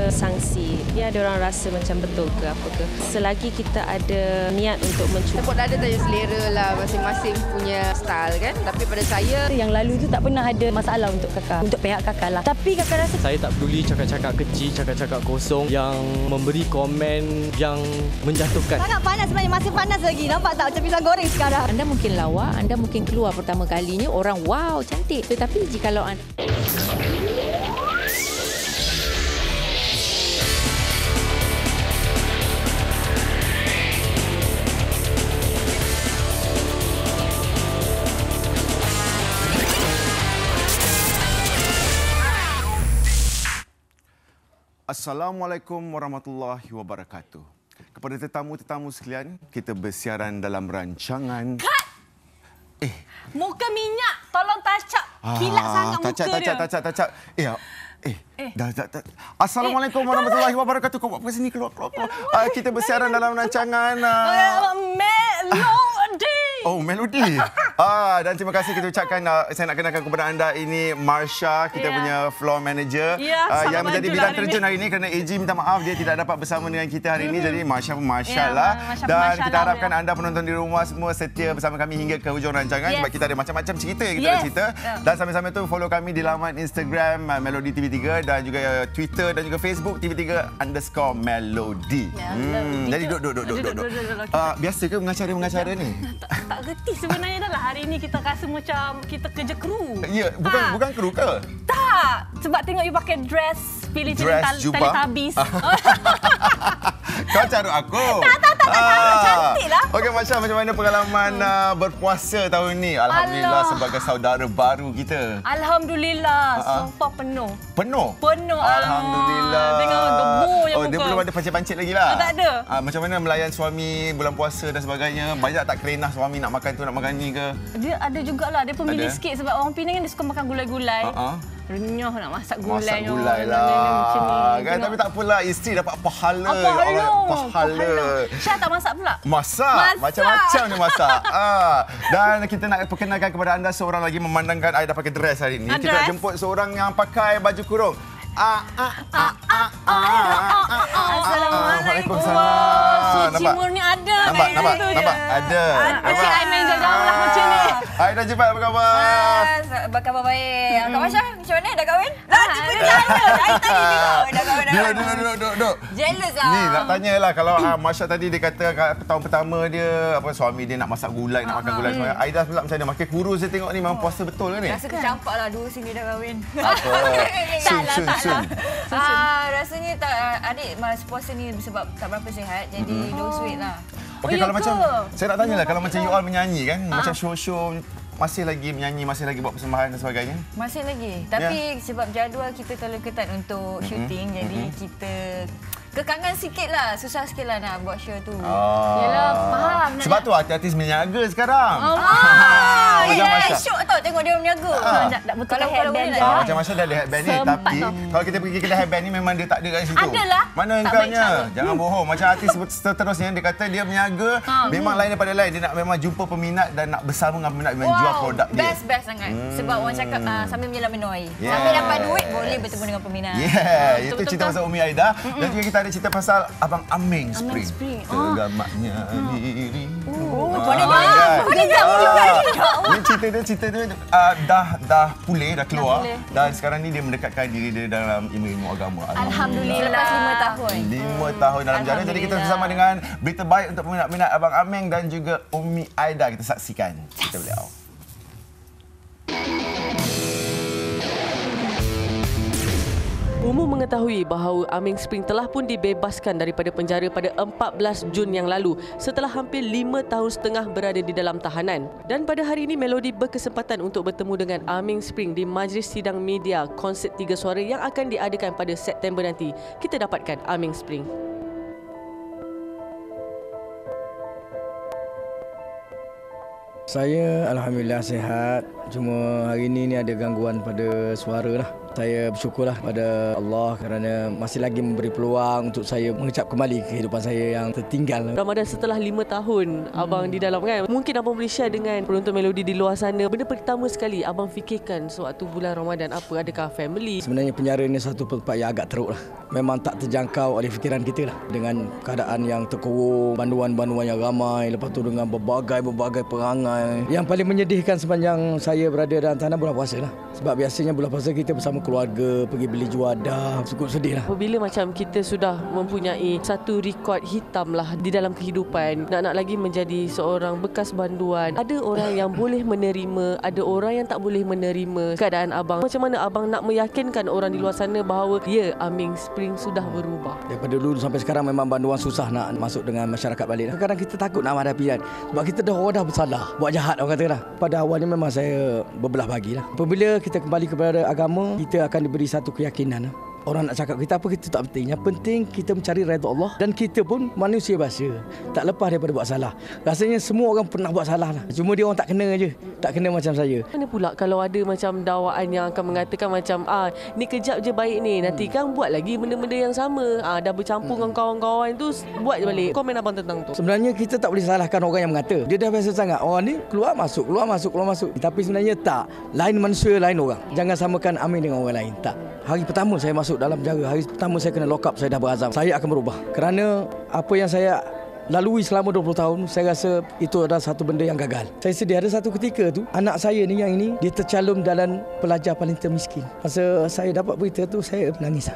sanksi. Biar dia orang rasa macam betul ke apa ke. Selagi kita ada niat untuk mencuba. Tepuk dada tanya selera lah, masing-masing punya style kan. Tapi pada saya, yang lalu tu tak pernah ada masalah untuk kakak, untuk pihak kakak lah. Tapi kakak rasa saya tak peduli cakap-cakap kecil, cakap-cakap kosong yang memberi komen yang menjatuhkan. sangat panas sebenarnya, masih panas lagi. Nampak tak macam pisang goreng sekarang? Anda mungkin lawa, anda mungkin keluar pertama kalinya orang wow cantik. Tetapi jikalau anda Assalamualaikum warahmatullahi wabarakatuh. Kepada tetamu-tetamu sekalian, kita bersiaran dalam rancangan... Kat! Muka minyak, tolong touch up. Kilat sangat muka dia. Touch up. Dah. Assalamualaikum warahmatullahi wabarakatuh. Kau buat apa sini? Keluar. Kita bersiaran dalam rancangan... Melody. Oh, Melody. Dan terima kasih kita ucapkan, saya nak kenalkan kepada anda, ini Marsha, kita punya floor manager yang menjadi bidang terjun hari ini kerana AG minta maaf dia tidak dapat bersama dengan kita hari ini. Jadi Marsha pun masya-Allah. Dan kita harapkan anda penonton di rumah semua setia bersama kami hingga ke hujung rancangan sebab kita ada macam-macam cerita yang kita nak cerita. Dan sambil-sambil tu follow kami di laman Instagram Melody TV3 dan juga Twitter dan juga Facebook TV3_Melody. Jadi duduk. Biasa ke mengacara ni? Tak reti sebenarnya dah lah. Hari ini kita rasa macam kita kerja kru. Ya, bukan kru ke? Tak. Sebab tengok you pakai dress pilih-pilih Teletubbies. Kau carut aku. Tak. Cantik lah. Okey, Masya, macam mana pengalaman berpuasa tahun ni? Alhamdulillah sebagai saudara baru kita. Alhamdulillah. Sumpah penuh. Penuh? Alhamdulillah. Tengok gemunya muka. Dia belum ada pancit-pancit lagi lah. Tak ada. Macam mana melayan suami bulan puasa dan sebagainya? Banyak tak kerenah suami nak makan tu, nak makan ni ke? Dia ada jugalah. Dia pemilih sikit sebab orang Penang kan dia suka makan gulai-gulai. Renyah nak masak gulai. Masak gulai lah. Kan? Tapi tak apalah, isteri dapat pahala. Pahala. Syah tak masak pula? Masak. Macam-macam dia masak. Dan kita nak perkenalkan kepada anda seorang lagi, memandangkan I dah pakai dress hari ini. Kita nak jemput seorang yang pakai baju kurung. Assalamualaikum. Suci murni ada. Nampak? Ada. Macam I main jauh lah macam ni. Hai dah jumpa, apa khabar? Apa khabar baik. Kak Masya, macam mana? Dah kahwin? Dah tadi dah kahwin. Duduk. Jealous lah. Ni nak tanyalah, kalau Masya tadi dia kata tahun pertama dia suami dia nak masak gulai, nak makan gulai semua. Aida pula macam mana? Makin kurus saya tengok ni, memang puasa betul ke ni? Rasa tercampak lah, dua sini dah kahwin. Apa? Sun. Rasanya tak, adik masa puasa ni sebab tak berapa sihat, jadi lose weight lah. Okey, kalau macam saya nak tanyalah, kalau macam you all menyanyi kan, macam show masih lagi menyanyi, masih lagi buat persembahan dan sebagainya? Masih lagi. Tapi sebab jadual kita terlalu ketat untuk syuting, jadi kita kekangan sikit lah, susah sikit lah nak buat show tu. Yalah, faham. Sebab tu artis menyaga sekarang. Syok tau tengok dia berniaga. Kalau headband macam Masya dah ada headband ni, tapi kalau kita pergi kedai headband ni memang dia tak ada kat situ. Adalah. Mana engkaunya? Jangan bohong. Macam artis seterusnya dia kata dia berniaga, memang lain daripada lain. Dia nak memang jumpa peminat dan nak bersama dengan peminat, memang jual produk dia. Best sangat. Sebab orang cakap sambil menyelam minum air. Sambil dapat duit boleh bertemu dengan peminat. Itu cerita pasal Umi Aida. Dan juga kita ada cerita pasal Abang Aming Spring. Segamaknya diri. Ini cerita dia dah pulih, dah keluar. Dan sekarang ni dia mendekatkan diri dia dalam ilmu agama. Alhamdulillah. Lepas 5 tahun. 5 tahun dalam jana. Jadi kita bersama dengan berita baik untuk peminat-peminat Abang Aming dan juga Umi Aida. Kita saksikan cerita beliau. Umum mengetahui bahawa Aming Spring telah pun dibebaskan daripada penjara pada 14 Jun yang lalu setelah hampir 5 tahun setengah berada di dalam tahanan. Dan pada hari ini Melody berkesempatan untuk bertemu dengan Aming Spring di Majlis Sidang Media konsert 3 Suara yang akan diadakan pada September nanti. Kita dapatkan Aming Spring. Saya alhamdulillah sihat. Cuma hari ini ada gangguan pada suara lah. Saya bersyukurlah pada Allah kerana masih lagi memberi peluang untuk saya mengecap kembali kehidupan saya yang tertinggal. Ramadan setelah 5 tahun abang di dalam kan. Mungkin abang boleh share dengan penonton Melody di luar sana. Benda pertama sekali abang fikirkan sewaktu bulan Ramadan apa? Adakah family? Sebenarnya penjara ini satu tempat yang agak teruk lah. Memang tak terjangkau oleh fikiran kita lah. Dengan keadaan yang terkurung, banduan-banduan yang ramai, lepas tu dengan berbagai perangai. Yang paling menyedihkan sepanjang saya berada dalam tanah bulan puasa lah. Sebab biasanya bulan puasa kita bersama keluarga, pergi beli juadah, cukup sedih lah. Apabila macam kita sudah mempunyai satu rekod hitam lah di dalam kehidupan, nak lagi menjadi seorang bekas banduan, ada orang yang boleh menerima, ada orang yang tak boleh menerima keadaan abang. Macam mana abang nak meyakinkan orang di luar sana bahawa ya, Aming Spring sudah berubah? Daripada dulu sampai sekarang memang banduan susah nak masuk dengan masyarakat balik. Kadang-kadang kita takut nak menghadapi kan. Sebab kita dah bersalah, buat jahat orang kata lah. Pada awalnya memang saya berbelah bagilah. Apabila kita kembali kepada agama, kita akan diberi satu keyakinan. Orang nak cakap kita apa, kita tak penting. Yang penting kita mencari redha Allah. Dan kita pun manusia biasa, tak lepas daripada buat salah. Rasanya semua orang pernah buat salah lah. Cuma dia orang tak kena je. Tak kena macam saya. Mana pula kalau ada macam dakwaan yang akan mengatakan macam ni kejap je baik ni, nanti kan buat lagi benda-benda yang sama. Dah bercampur dengan kawan-kawan tu, buat je balik. Komen abang tentang tu? Sebenarnya kita tak boleh salahkan orang yang mengata. Dia dah biasa sangat. Orang ni keluar masuk. Tapi sebenarnya tak. Lain manusia, lain orang. Jangan samakan Amin dengan orang lain. Tak. Hari pertama saya masuk dalam penjara, hari pertama saya kena lock up, saya dah berazam saya akan berubah. Kerana apa yang saya lalui selama 20 tahun, saya rasa itu adalah satu benda yang gagal. Saya sedih, ada satu ketika tu anak saya ni yang ini, dia tercalon dalam pelajar paling termiskin. Masa saya dapat berita tu, saya menangis.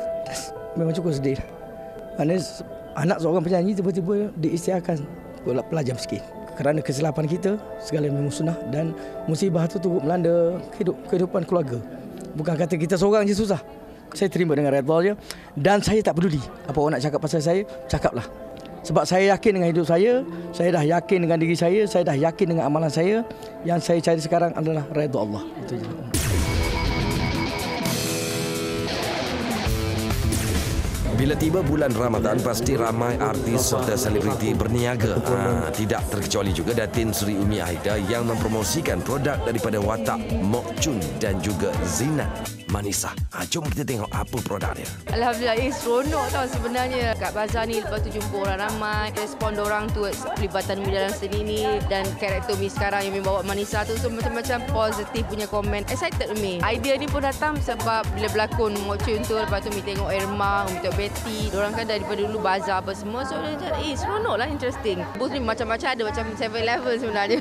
Memang cukup sedih. Kerana anak seorang penyanyi tiba-tiba diisytiharkan pelajar miskin. Kerana kesilapan kita, segala musnah dan musibah tu turut melanda kehidupan keluarga. Bukan kata kita seorang je susah. Saya terima dengan redha je. Dan saya tak peduli apa orang nak cakap pasal saya, cakaplah. Sebab saya yakin dengan hidup saya dah yakin dengan diri saya dah yakin dengan amalan saya. Yang saya cari sekarang adalah redha Allah. Itu je. Bila tiba bulan Ramadan, pasti ramai artis serta selebriti berniaga. Tidak terkecuali juga Datin Sri Umi Aida yang mempromosikan produk daripada watak Mok Chun dan juga Zinat Manisa. Jom kita tengok apa produk dia. Alhamdulillah, seronok tau sebenarnya. Kat bazar ni, lepas tu jumpa orang ramai. Respon orang tu, pelibatan Mi dalam seni ni dan karakter Mi sekarang yang Mi bawa Manisa tu, so macam-macam positif punya komen. Excited Mi. Idea ni pun datang sebab bila berlakon Mok Chun tu, lepas tu Mi tengok Irma, Mi tengok Betty. Diorang kan daripada dulu bazar apa semua. So dia macam, seronok lah, interesting. Booth ni macam-macam ada, macam 7-Eleven sebenarnya.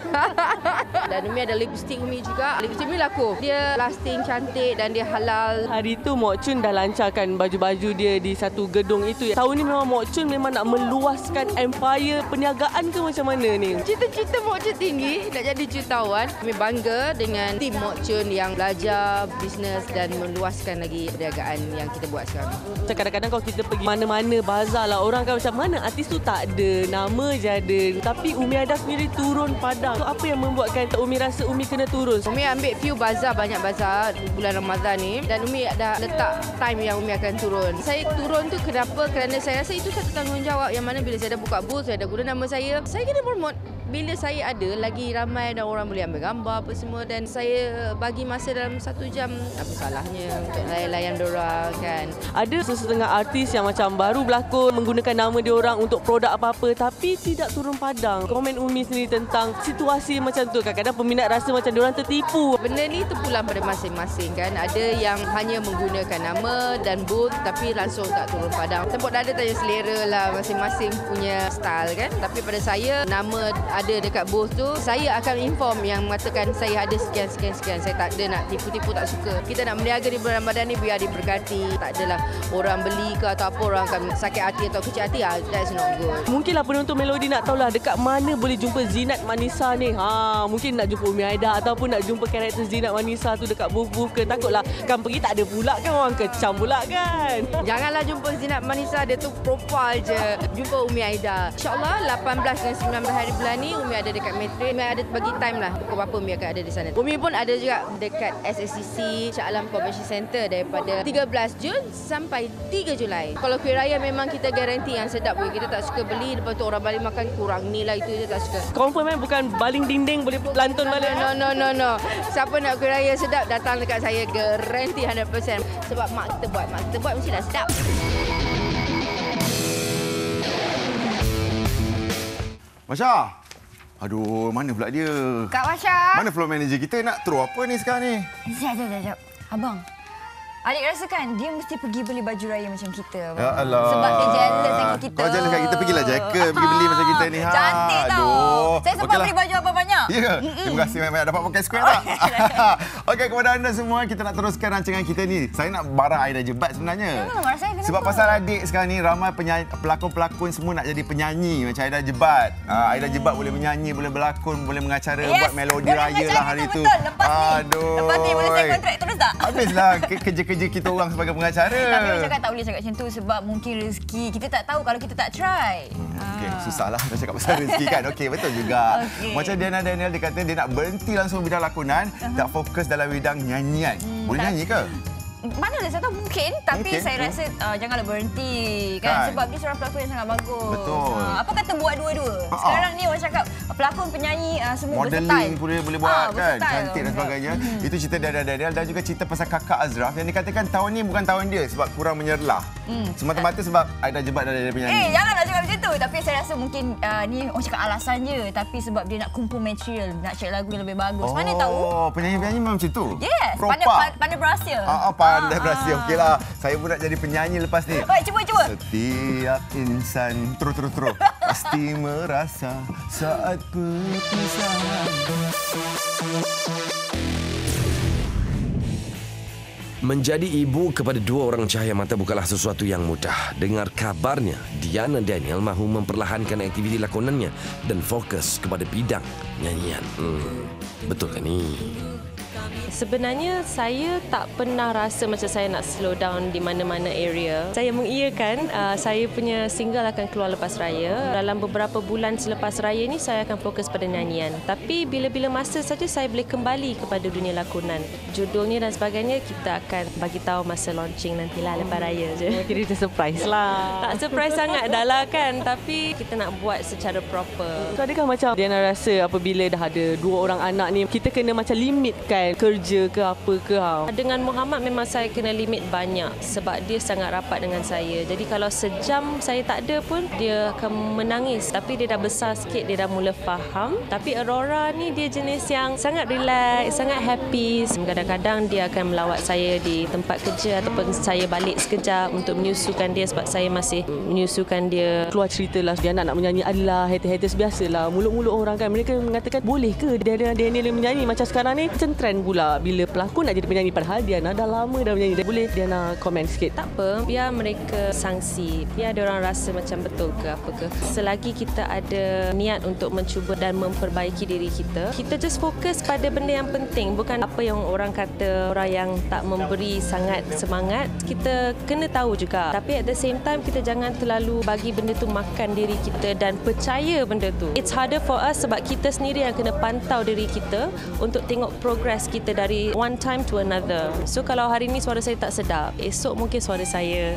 Dan Mi ada lipstick Mi juga. Lipstick Mi laku. Dia lasting, cantik dan dia halal. Hari tu Mok Chun dah lancarkan baju-baju dia di satu gedung itu. Tahun ni memang Mok Chun memang nak meluaskan empire perniagaan ke macam mana ni? Cita-cita Mok Chun tinggi, nak jadi jutawan. Kami bangga dengan tim Mok Chun yang belajar bisnes dan meluaskan lagi perniagaan yang kita buat sekarang. Kadang-kadang kalau kita pergi mana-mana bazar lah, orang kan macam mana artis tu tak ada, nama je ada. Tapi Umi Aida sendiri turun padang. So, apa yang membuatkan Umi rasa Umi kena turun? Umi ambil few bazar, banyak bazar bulan Ramadan ni. Dan Umi dah letak time yang Umi akan turun. Saya turun tu kenapa? Kerana saya rasa itu satu tanggungjawab yang mana bila saya dah buka booth, saya dah guna nama saya kena promote. Bila saya ada, lagi ramai dan orang boleh ambil gambar apa semua. Dan saya bagi masa dalam 1 jam, apa salahnya untuk layan diorang kan. Ada sesetengah artis yang macam baru berlakon, menggunakan nama diorang untuk produk apa-apa tapi tidak turun padang. Komen Umi sendiri tentang situasi macam tu. Kadang-kadang peminat rasa macam diorang tertipu. Benda ni terpulang pada masing-masing kan. Ada yang hanya menggunakan nama dan booth tapi langsung tak turun padang. Tepuk dada tanya selera lah, masing-masing punya style kan. Tapi pada saya, nama ada dekat booth tu, saya akan inform yang mengatakan saya ada sekian. Saya tak ada nak tipu-tipu, tak suka. Kita nak berniaga di bulan Ramadan ni biar diberkati. Tak adalah orang beli ke atau apa, orang akan sakit hati atau kecil hati. That's not good. Mungkinlah penonton Melody nak tahulah dekat mana boleh jumpa Zinat Manisa ni. Mungkin nak jumpa Umi Aida ataupun nak jumpa karakter Zinat Manisa tu dekat booth-booth ke. Takutlah kan pergi tak ada pula kan, orang kecam pula kan. Janganlah jumpa Zinat Manisa, dia tu profile je. Jumpa Umi Aida. InsyaAllah 18 dan 19 hari bulan ni ni, Umi ada dekat Metro. Umi ada bagi time lah pukul berapa Umi akan ada di sana. Umi pun ada juga dekat SSCC Shah Alam Convention Center daripada 13 Jun sampai 3 Julai. Kalau kuih raya memang kita garanti yang sedap. Kita tak suka beli, lepas tu orang balik makan kurang ni lah, itu je tak suka. Confirm bukan baling dinding boleh lantun balik. No. Siapa nak kuih raya sedap datang dekat saya, garanti 100%. Sebab mak kita buat mesti dah sedap. Masya. Aduh, mana pula dia? Kak Masya. Mana floor manager kita? Nak throw apa ni sekarang ni? Sekejap. Abang, adik rasa kan dia mesti pergi beli baju raya macam kita. Ya Allah. Sebab dia jealous dengan kita. Kau jealous dengan kita, pergilah jacket. Pergi beli macam kita ni. Cantik tau. Saya sempat beli baju apa banyak. Ya, terima kasih banyak-banyak. Dapat pakai square tak? Okey, kepada anda semua, kita nak teruskan rancangan kita ni. Saya nak barang Aida Jebat sebenarnya. Sebab pasal adik sekarang ni, ramai pelakon-pelakon semua nak jadi penyanyi macam Aida Jebat. Aida Jebat boleh menyanyi, boleh berlakon, boleh mengacara, buat melodi raya lah hari tu. Lepas ni boleh saya kontrak terus tak? Habislah kerja kita orang sebagai pengacara. Tapi orang cakap tak boleh cakap macam tu sebab mungkin rezeki. Kita tak tahu kalau kita tak try. Okey, susahlah nak cakap pasal rezeki kan. Okey, betul juga. Macam Diana Daniel, dia kata dia nak berhenti langsung bidang lakonan, tak fokus dalam bidang nyanyian. Boleh nyanyi ke? Mana saya tahu mungkin, tapi saya rasa janganlah berhenti kan, sebab dia seorang pelakon yang sangat bagus. Betul. Apa kata buat dua-dua? Sekarang ni orang cakap pelakon, penyanyi semua modeling boleh buat kan, cantik dan sebagainya. Itu cerita Daniel dan juga cerita pasal kakak Azraf yang dikatakan tahun ni bukan tahun dia sebab kurang menyerlah. Semata-mata sebab Aida Jebat dah ada penyanyi. Janganlah cakap macam tu. Tapi saya rasa mungkin ni orang cakap alasan je, tapi sebab dia nak kumpul material, nak cari lagu yang lebih bagus. Mana tahu? Penyanyi-penyanyi memang macam tu. Yes, pandai berhasil. Pandai berhasil. Okeylah. Saya pun nak jadi penyanyi lepas ni. Baik, cuba. Setiap insan terus pasti merasa saat perpisahan. Menjadi ibu kepada dua orang cahaya mata bukanlah sesuatu yang mudah. Dengar kabarnya, Diana Daniel mahu memperlahankan aktiviti lakonannya dan fokus kepada bidang nyanyian. Betul kan ni? Sebenarnya saya tak pernah rasa macam saya nak slow down di mana-mana area. Saya mengiyakan saya punya single akan keluar lepas raya. Dalam beberapa bulan selepas raya ni saya akan fokus pada nyanyian. Tapi bila-bila masa saja saya boleh kembali kepada dunia lakonan. Judulnya dan sebagainya kita akan bagi tahu masa launching nantilah lepas raya je. Kira kita surprise lah. Tak surprise sangat dah lah kan, tapi kita nak buat secara proper. So, adakah macam Diana rasa apabila dah ada dua orang anak ni, kita kena macam limitkan kerja ke apa ke? Dengan Muhammad memang saya kena limit banyak sebab dia sangat rapat dengan saya. Jadi kalau sejam saya tak ada pun dia akan menangis. Tapi dia dah besar sikit, dia dah mula faham. Tapi Aurora ni dia jenis yang sangat relax, sangat happy. Kadang-kadang dia akan melawat saya di tempat kerja ataupun saya balik sekejap untuk menyusukan dia sebab saya masih menyusukan dia. Keluar cerita lah dia nak menyanyi adalah haters biasalah. Mulut-mulut orang kan mereka mengatakan boleh ke Daniel menyanyi macam sekarang ni? Macam trend pula bila pelakon nak jadi penyanyi padahal Diana dah lama dah menyanyi. Boleh Diana komen sikit? Tak apa, biar mereka sangsi. Biar ada orang rasa macam betul ke apa ke. Selagi kita ada niat untuk mencuba dan memperbaiki diri kita, kita just fokus pada benda yang penting. Bukan apa yang orang kata, orang yang tak memberi sangat semangat. Kita kena tahu juga. Tapi at the same time, kita jangan terlalu bagi benda tu makan diri kita dan percaya benda tu. It's harder for us sebab kita sendiri yang kena pantau diri kita untuk tengok progress kita dari one time to another. So kalau hari ni suara saya tak sedap, esok mungkin suara saya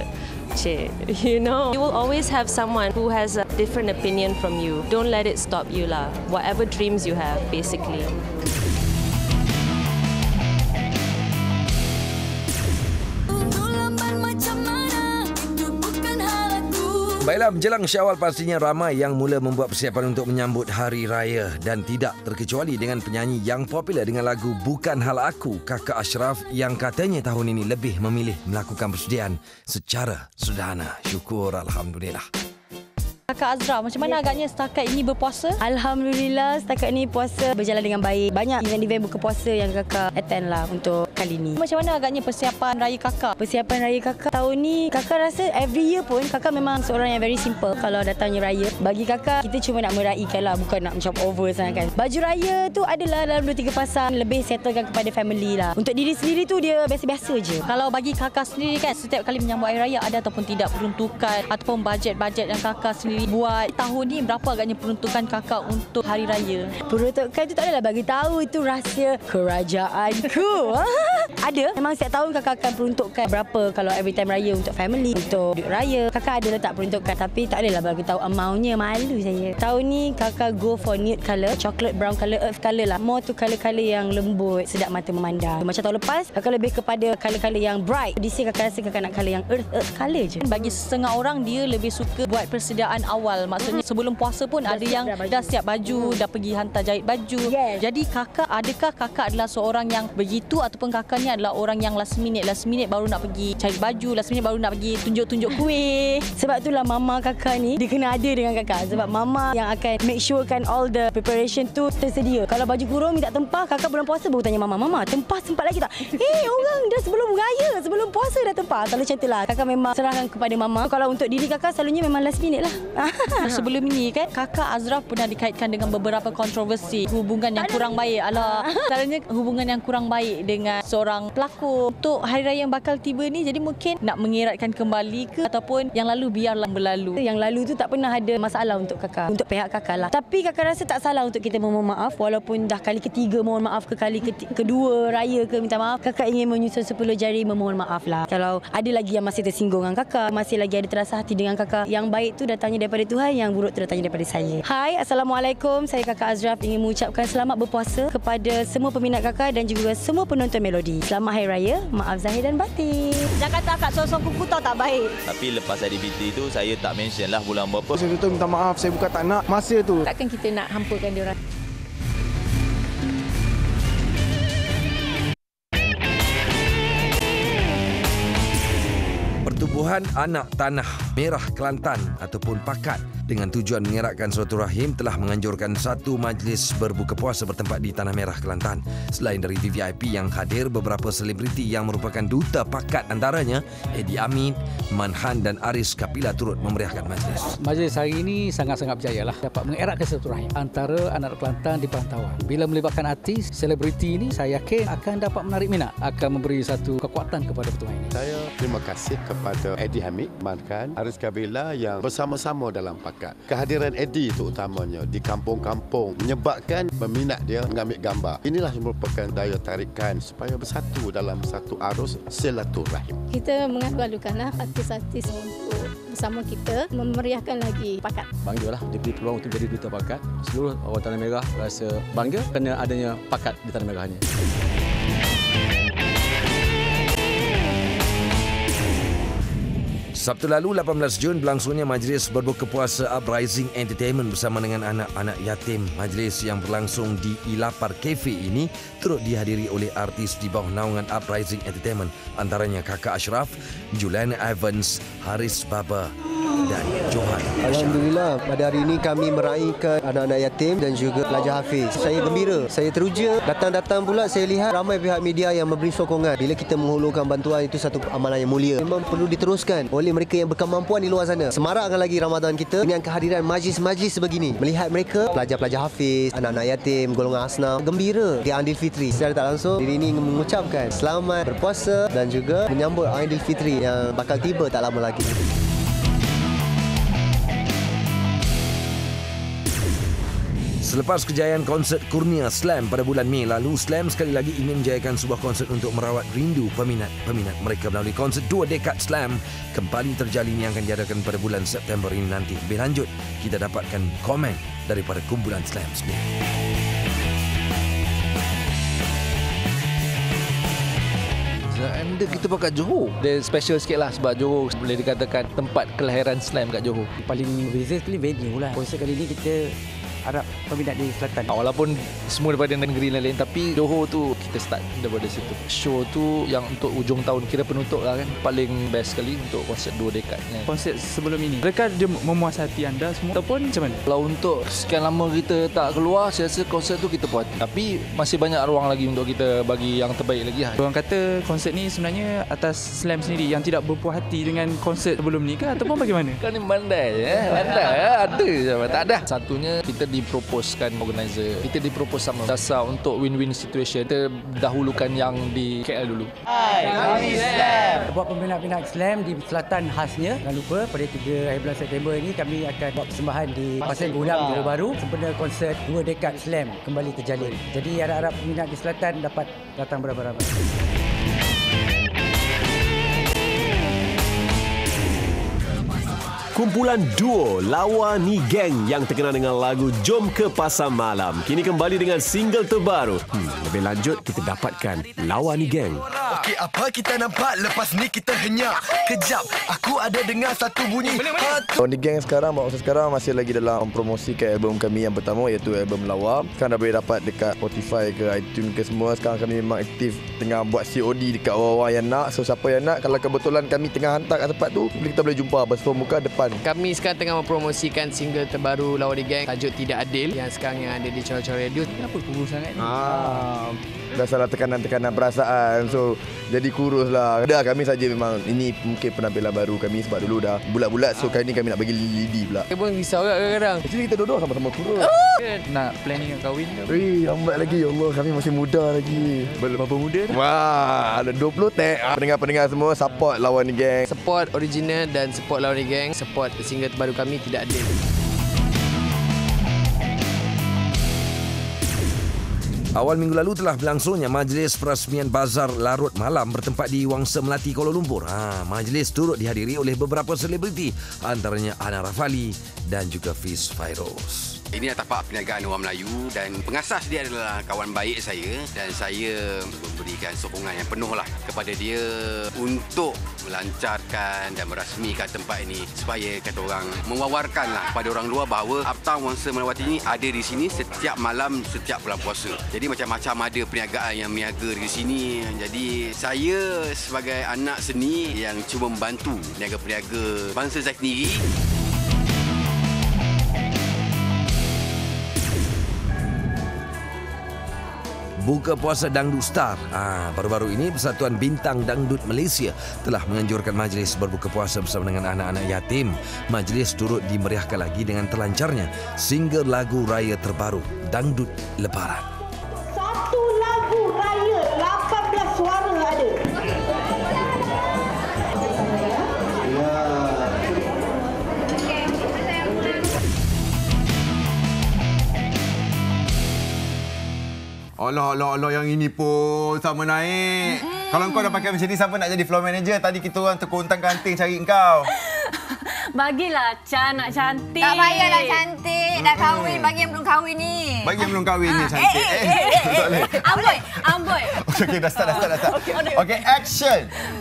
you know, you will always have someone who has a different opinion from you. Don't let it stop you lah. Whatever dreams you have, basically. Baiklah, menjelang Syawal pastinya ramai yang mula membuat persiapan untuk menyambut Hari Raya dan tidak terkecuali dengan penyanyi yang popular dengan lagu Bukan Hal Aku, Kakak Ashraf yang katanya tahun ini lebih memilih melakukan persediaan secara sederhana. Syukur, Alhamdulillah. Kakak Azraf, macam mana agaknya setakat ini berpuasa? Alhamdulillah, setakat ini puasa berjalan dengan baik. Banyak event-event buka puasa yang kakak attend lah untuk kali ini. Macam mana agaknya persiapan raya kakak? Persiapan raya kakak tahun ni, kakak rasa every year pun kakak memang seorang yang very simple kalau datangnya raya. Bagi kakak, kita cuma nak meraihkan lah, bukan nak macam over sangat kan. Baju raya tu adalah dalam 2-3 pasang, lebih settlekan kepada family lah. Untuk diri sendiri tu dia biasa-biasa je. Kalau bagi kakak sendiri kan, setiap kali menyambut hari raya ada ataupun tidak peruntukan ataupun bajet-bajet yang kakak sendiri sendiri buat tahun ni berapa agaknya peruntukan kakak untuk hari raya? Peruntukan tu tak adalah bagi tahu, itu rahsia kerajaanku. Ada. Memang setiap tahun kakak akan peruntukkan berapa kalau every time raya untuk family, untuk duit raya. Kakak ada letak peruntukan tapi tak adalah bagi tahu amountnya. Malu saya. Tahun ni kakak go for nude colour, chocolate brown colour, earth colour lah. More to colour-colour yang lembut, sedap mata memandang. Macam tahun lepas, kakak lebih kepada colour-colour yang bright. Di sini kakak rasa kakak nak colour yang earth colour je. Bagi setengah orang dia lebih suka buat persediaan awal. Maksudnya sebelum puasa pun ada yang dah siap baju, dah pergi hantar jahit baju. Jadi kakak, adakah kakak adalah seorang yang begitu ataupun kakak ni adalah orang yang last minute baru nak pergi cari baju, last minute baru nak pergi tunjuk-tunjuk kuih. Sebab itulah mama kakak ni dia kena ada dengan kakak. Sebab mama yang akan make sure kan all the preparation tu tersedia. Kalau baju kurung minta tempah, kakak bulan puasa baru tanya mama, tempah sempat lagi tak? Orang dah sebelum raya, sebelum puasa dah tempah. Selalu macam itulah. Kakak memang serahkan kepada mama. Kalau untuk diri kakak selalunya memang last minute lah. Sebelum ini kan kakak Azraf pernah dikaitkan dengan beberapa kontroversi hubungan yang kurang baik. Caranya hubungan yang kurang baik dengan seorang pelakon. Untuk hari raya yang bakal tiba ni, jadi mungkin nak mengeratkan kembali ke ataupun yang lalu biarlah berlalu. Yang lalu tu tak pernah ada masalah untuk kakak, untuk pihak kakak lah. Tapi kakak rasa tak salah untuk kita memohon maaf walaupun dah kali ketiga mohon maaf ke kali kedua raya ke minta maaf. Kakak ingin menyusun 10 jari memohon maaf lah. Kalau ada lagi yang masih tersinggung dengan kakak, masih lagi ada terasa hati dengan kakak, yang baik tu datangnya daripada Tuhan, yang buruk tu datangnya daripada saya. Hai, Assalamualaikum. Saya kakak Azraf ingin mengucapkan selamat berpuasa kepada semua peminat kakak dan juga semua penonton Melodi. Selamat Hari Raya, maaf zahir dan batin. Jangan kata akak sorang kuku tau tak baik. Tapi lepas aktiviti tu saya tak mention lah bulan berapa. Saya kata minta maaf, saya bukan tak nak masa tu. Takkan kita nak hampakan dia orang. Pertubuhan Anak Tanah Merah Kelantan ataupun PAKAT dengan tujuan mengeratkan silaturahim telah menganjurkan satu majlis berbuka puasa bertempat di Tanah Merah Kelantan. Selain dari VVIP yang hadir, beberapa selebriti yang merupakan duta PAKAT antaranya Eddie Amin, Manhan dan Aris Kapila turut memeriahkan majlis. Majlis hari ini sangat-sangat berjaya lah. Dapat mengeratkan silaturahim antara anak Kelantan di perantauan. Bila melibatkan artis, selebriti ini saya yakin akan dapat menarik minat, akan memberi satu kekuatan kepada pertemuan ini. Saya terima kasih kepada Eddie Hamid, Manhan, Aris Kapila yang bersama-sama dalam PAKAT. Kehadiran Eddie itu utamanya di kampung-kampung menyebabkan peminat dia mengambil gambar. Inilah merupakan daya tarikan supaya bersatu dalam satu arus silaturahim. Kita mengalu-alukanlah artis-artis untuk bersama kita memeriahkan lagi PAKAT. Banggalah diberi peluang untuk jadi duta PAKAT. Seluruh orang Tanah Merah rasa bangga kerana adanya PAKAT di Tanah Merah ini. Sabtu lalu 18 Jun berlangsungnya majlis berbuka puasa Uprising Entertainment bersama dengan anak-anak yatim. Majlis yang berlangsung di Ilapar Cafe ini turut dihadiri oleh artis di bawah naungan Uprising Entertainment, antaranya Kakak Ashraf, Juliana Evans, Haris Baba dan Johan. Alhamdulillah, pada hari ini kami meraihkan anak-anak yatim dan juga pelajar hafiz. Saya gembira, saya teruja. Datang-datang pula saya lihat ramai pihak media yang memberi sokongan. Bila kita menghulurkan bantuan, itu satu amalan yang mulia. Memang perlu diteruskan oleh mereka yang berkemampuan di luar sana. Semarakkan lagi Ramadan kita dengan kehadiran majlis-majlis sebegini. Melihat mereka, pelajar-pelajar hafiz, anak-anak yatim, golongan asnaf, gembira di Aidilfitri. Secara tak langsung, diri ini ingin mengucapkan selamat berpuasa dan juga menyambut Aidilfitri yang bakal tiba tak lama lagi. Selepas kejayaan konsert Kurnia Slam pada bulan Mei lalu, Slam sekali lagi ingin menjayakan sebuah konsert untuk merawat rindu peminat mereka melalui konsert 2 dekad Slam kembali terjalin yang akan diadakan pada bulan September ini nanti. Lebih lanjut, kita dapatkan komen daripada kumpulan Slam sendiri. Anda kita pakai Johor. Dia special sikit lah sebab Johor boleh dikatakan tempat kelahiran Slam kat Johor. Paling beza sekali venue lah. Konsert kali ni kita harap peminat di Selatan. Walaupun semua daripada negeri lain-lain, tapi Johor tu kita start daripada situ. Show tu yang untuk ujung tahun kira penutup lah kan. Paling best sekali untuk konsert 2 dekad. Konsert sebelum ini, adakah dia memuas hati anda semua ataupun macam mana? Kalau untuk sekian lama kita tak keluar, saya rasa konsert tu kita puas hati. Tapi masih banyak ruang lagi untuk kita bagi yang terbaik lagi lah. Orang kata konsert ni sebenarnya atas Slam sendiri yang tidak berpuas hati dengan konsert sebelum ni ke ataupun bagaimana? Kau ni pandai pandai ada je. Tak ada. Satunya kita diproposkan organizer. Kita dipropos sama dasar untuk win-win situation. Kita dahulukan yang di KL dulu. Hai, kami Slam. buat peminat-peminat Slam di selatan khasnya. Jangan lupa pada 13 September ini kami akan buat persembahan di Pasir Gudang Johor Bahru sempena konsert 2 dekad Slam kembali terjalin. Jadi harap-harap peminat di selatan dapat datang beramai-ramai. Kumpulan duo Lawa Ni Gang yang terkenal dengan lagu Jom ke Pasar Malam kini kembali dengan single terbaru. Lebih lanjut kita dapatkan Lawa Ni Gang. Okey, apa kita nampak lepas ni kita henyak. Kejap, aku ada dengar satu bunyi. Lawa Ni Gang sekarang, masa sekarang masih lagi dalam mempromosikan album kami yang pertama iaitu album Lawa. Sekarang dah boleh dapat dekat Spotify ke iTunes ke semua. Sekarang kami memang aktif tengah buat COD dekat orang-orang yang nak. So siapa yang nak, kalau kebetulan kami tengah hantar kat tempat tu, kita boleh jumpa bersuara muka depan. Kami sekarang tengah mempromosikan single terbaru Lawa Ni Gang tajuk Tidak Adil yang sekarang yang ada di Cara-Cara Radio. Kenapa kurus sangat ni? Biasalah tekanan-tekanan perasaan. So jadi kurus lah. Dah kami saja memang ini mungkin penampilan baru kami sebab dulu dah bulat-bulat. So kali ni kami nak bagi lidi pula. Saya pun risau juga kadang-kadang. Actually kita dua-dua sama-sama kurus. Nak planning nak kahwin ke? Lambat lagi. Ya Allah, kami masih muda lagi. Belum apa muda dah. Wah, ada 20 tag. Pendengar-pendengar semua support Lawa Ni Gang. Support original dan support Lawa Ni Gang. Support single terbaru kami Tidak Adil. Awal minggu lalu telah berlangsungnya majlis perasmian Bazar Larut Malam bertempat di Wangsa Melati, Kuala Lumpur. Majlis turut dihadiri oleh beberapa selebriti, antaranya Ana Rafali dan juga Fiz Fairuz. Ini adalah tapak perniagaan orang Melayu dan pengasas dia adalah kawan baik saya dan saya memberikan sokongan yang penuh lah kepada dia untuk melancarkan dan merasmikan tempat ini supaya kata orang mewawarkan lah kepada orang luar bahawa Uptown Wangsa Melawati ini ada di sini setiap malam setiap bulan puasa. Jadi macam-macam ada perniagaan yang berniaga di sini. Jadi saya sebagai anak seni yang cuba membantu peniaga-peniaga bangsa saya sendiri. Buka puasa Dangdut Star. Baru-baru ini Persatuan Bintang Dangdut Malaysia telah menganjurkan majlis berbuka puasa bersama dengan anak-anak yatim. Majlis turut dimeriahkan lagi dengan terlancarnya single lagu raya terbaru Dangdut Lebaran. Satu lagu raya 18 suara ada. Allah yang ini pun sama naik. Kalau kau dah pakai macam ni, siapa nak jadi floor manager? Tadi kita orang terkontang-kanting cari kau. Bagilah Chan nak cantik. Tak payahlah cantik. Dah kahwin, bagi yang belum kahwin ni. Bagi yang belum kahwin ni cantik. Amboi. Okey, dah start. Okey, action.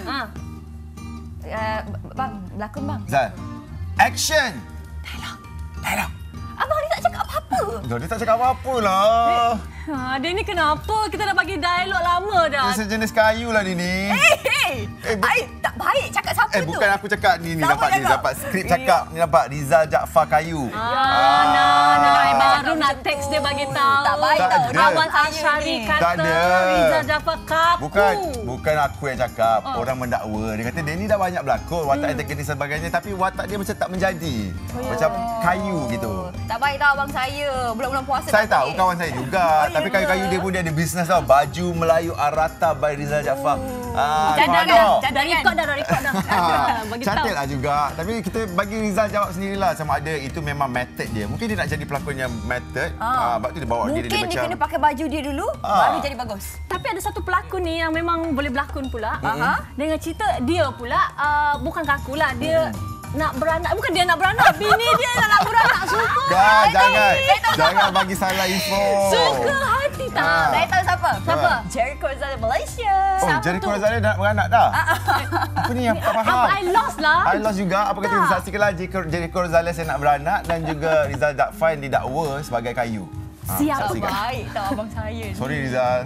Bang, berlakon bang. Zal. Action. Dialog. Abang ni tak cakap apa-apa. Dia tak cakap apa-apa lah. Dia ni kenapa? Kita dah bagi dialog lama dah. Dia sejenis kayu lah dia ni. Tak baik cakap siapa tu? Bukan aku cakap ni dapat skrip cakap. Ni nampak Rizal Jaafar Kayu. Baru nak teks dia bagi tahu. Tak baik tau. Awan Ashari kata Rizal Jaafar kaku. Bukan aku yang cakap. Orang mendakwa. Dia kata dia ni dah banyak berlakon, watak antagonis dan sebagainya, tapi watak dia macam tak menjadi. Macam kayu gitu. Tak baik tau abang saya. Bulan-bulan puasa. Saya tahu kawan saya juga. Tapi kayu-kayu dia pun dia ada bisnes tau. Baju Melayu Arata by Rizal Jaafar. Dah rekod dah. Cantiklah juga. Tapi kita bagi Rizal jawab sendirilah sama ada itu memang method dia. Mungkin dia nak jadi pelakon yang method. Sebab tu dia bawa diri dia macam. Mungkin dia kena pakai baju dia dulu baru jadi bagus. Tapi ada satu pelakon ni yang memang boleh berlakon pula. Dengan cerita dia pula bukan kaku lah. Dia nak beranak. Bukan dia nak beranak. Bini dia nak beranak. Suka. Jangan bagi salah info. Suka hati tak? Saya tahu siapa? Jericho Rosales Malaysia. Jericho Rosales dah nak beranak dah? Apa ni yang tak faham? I lost lah. I lost juga. Apa kata kita saksikanlah Jericho Rosales yang nak beranak dan juga Rizal Jaafar yang didakwa sebagai kayu. Siapa baik tahu abang saya. Sorry Rizal.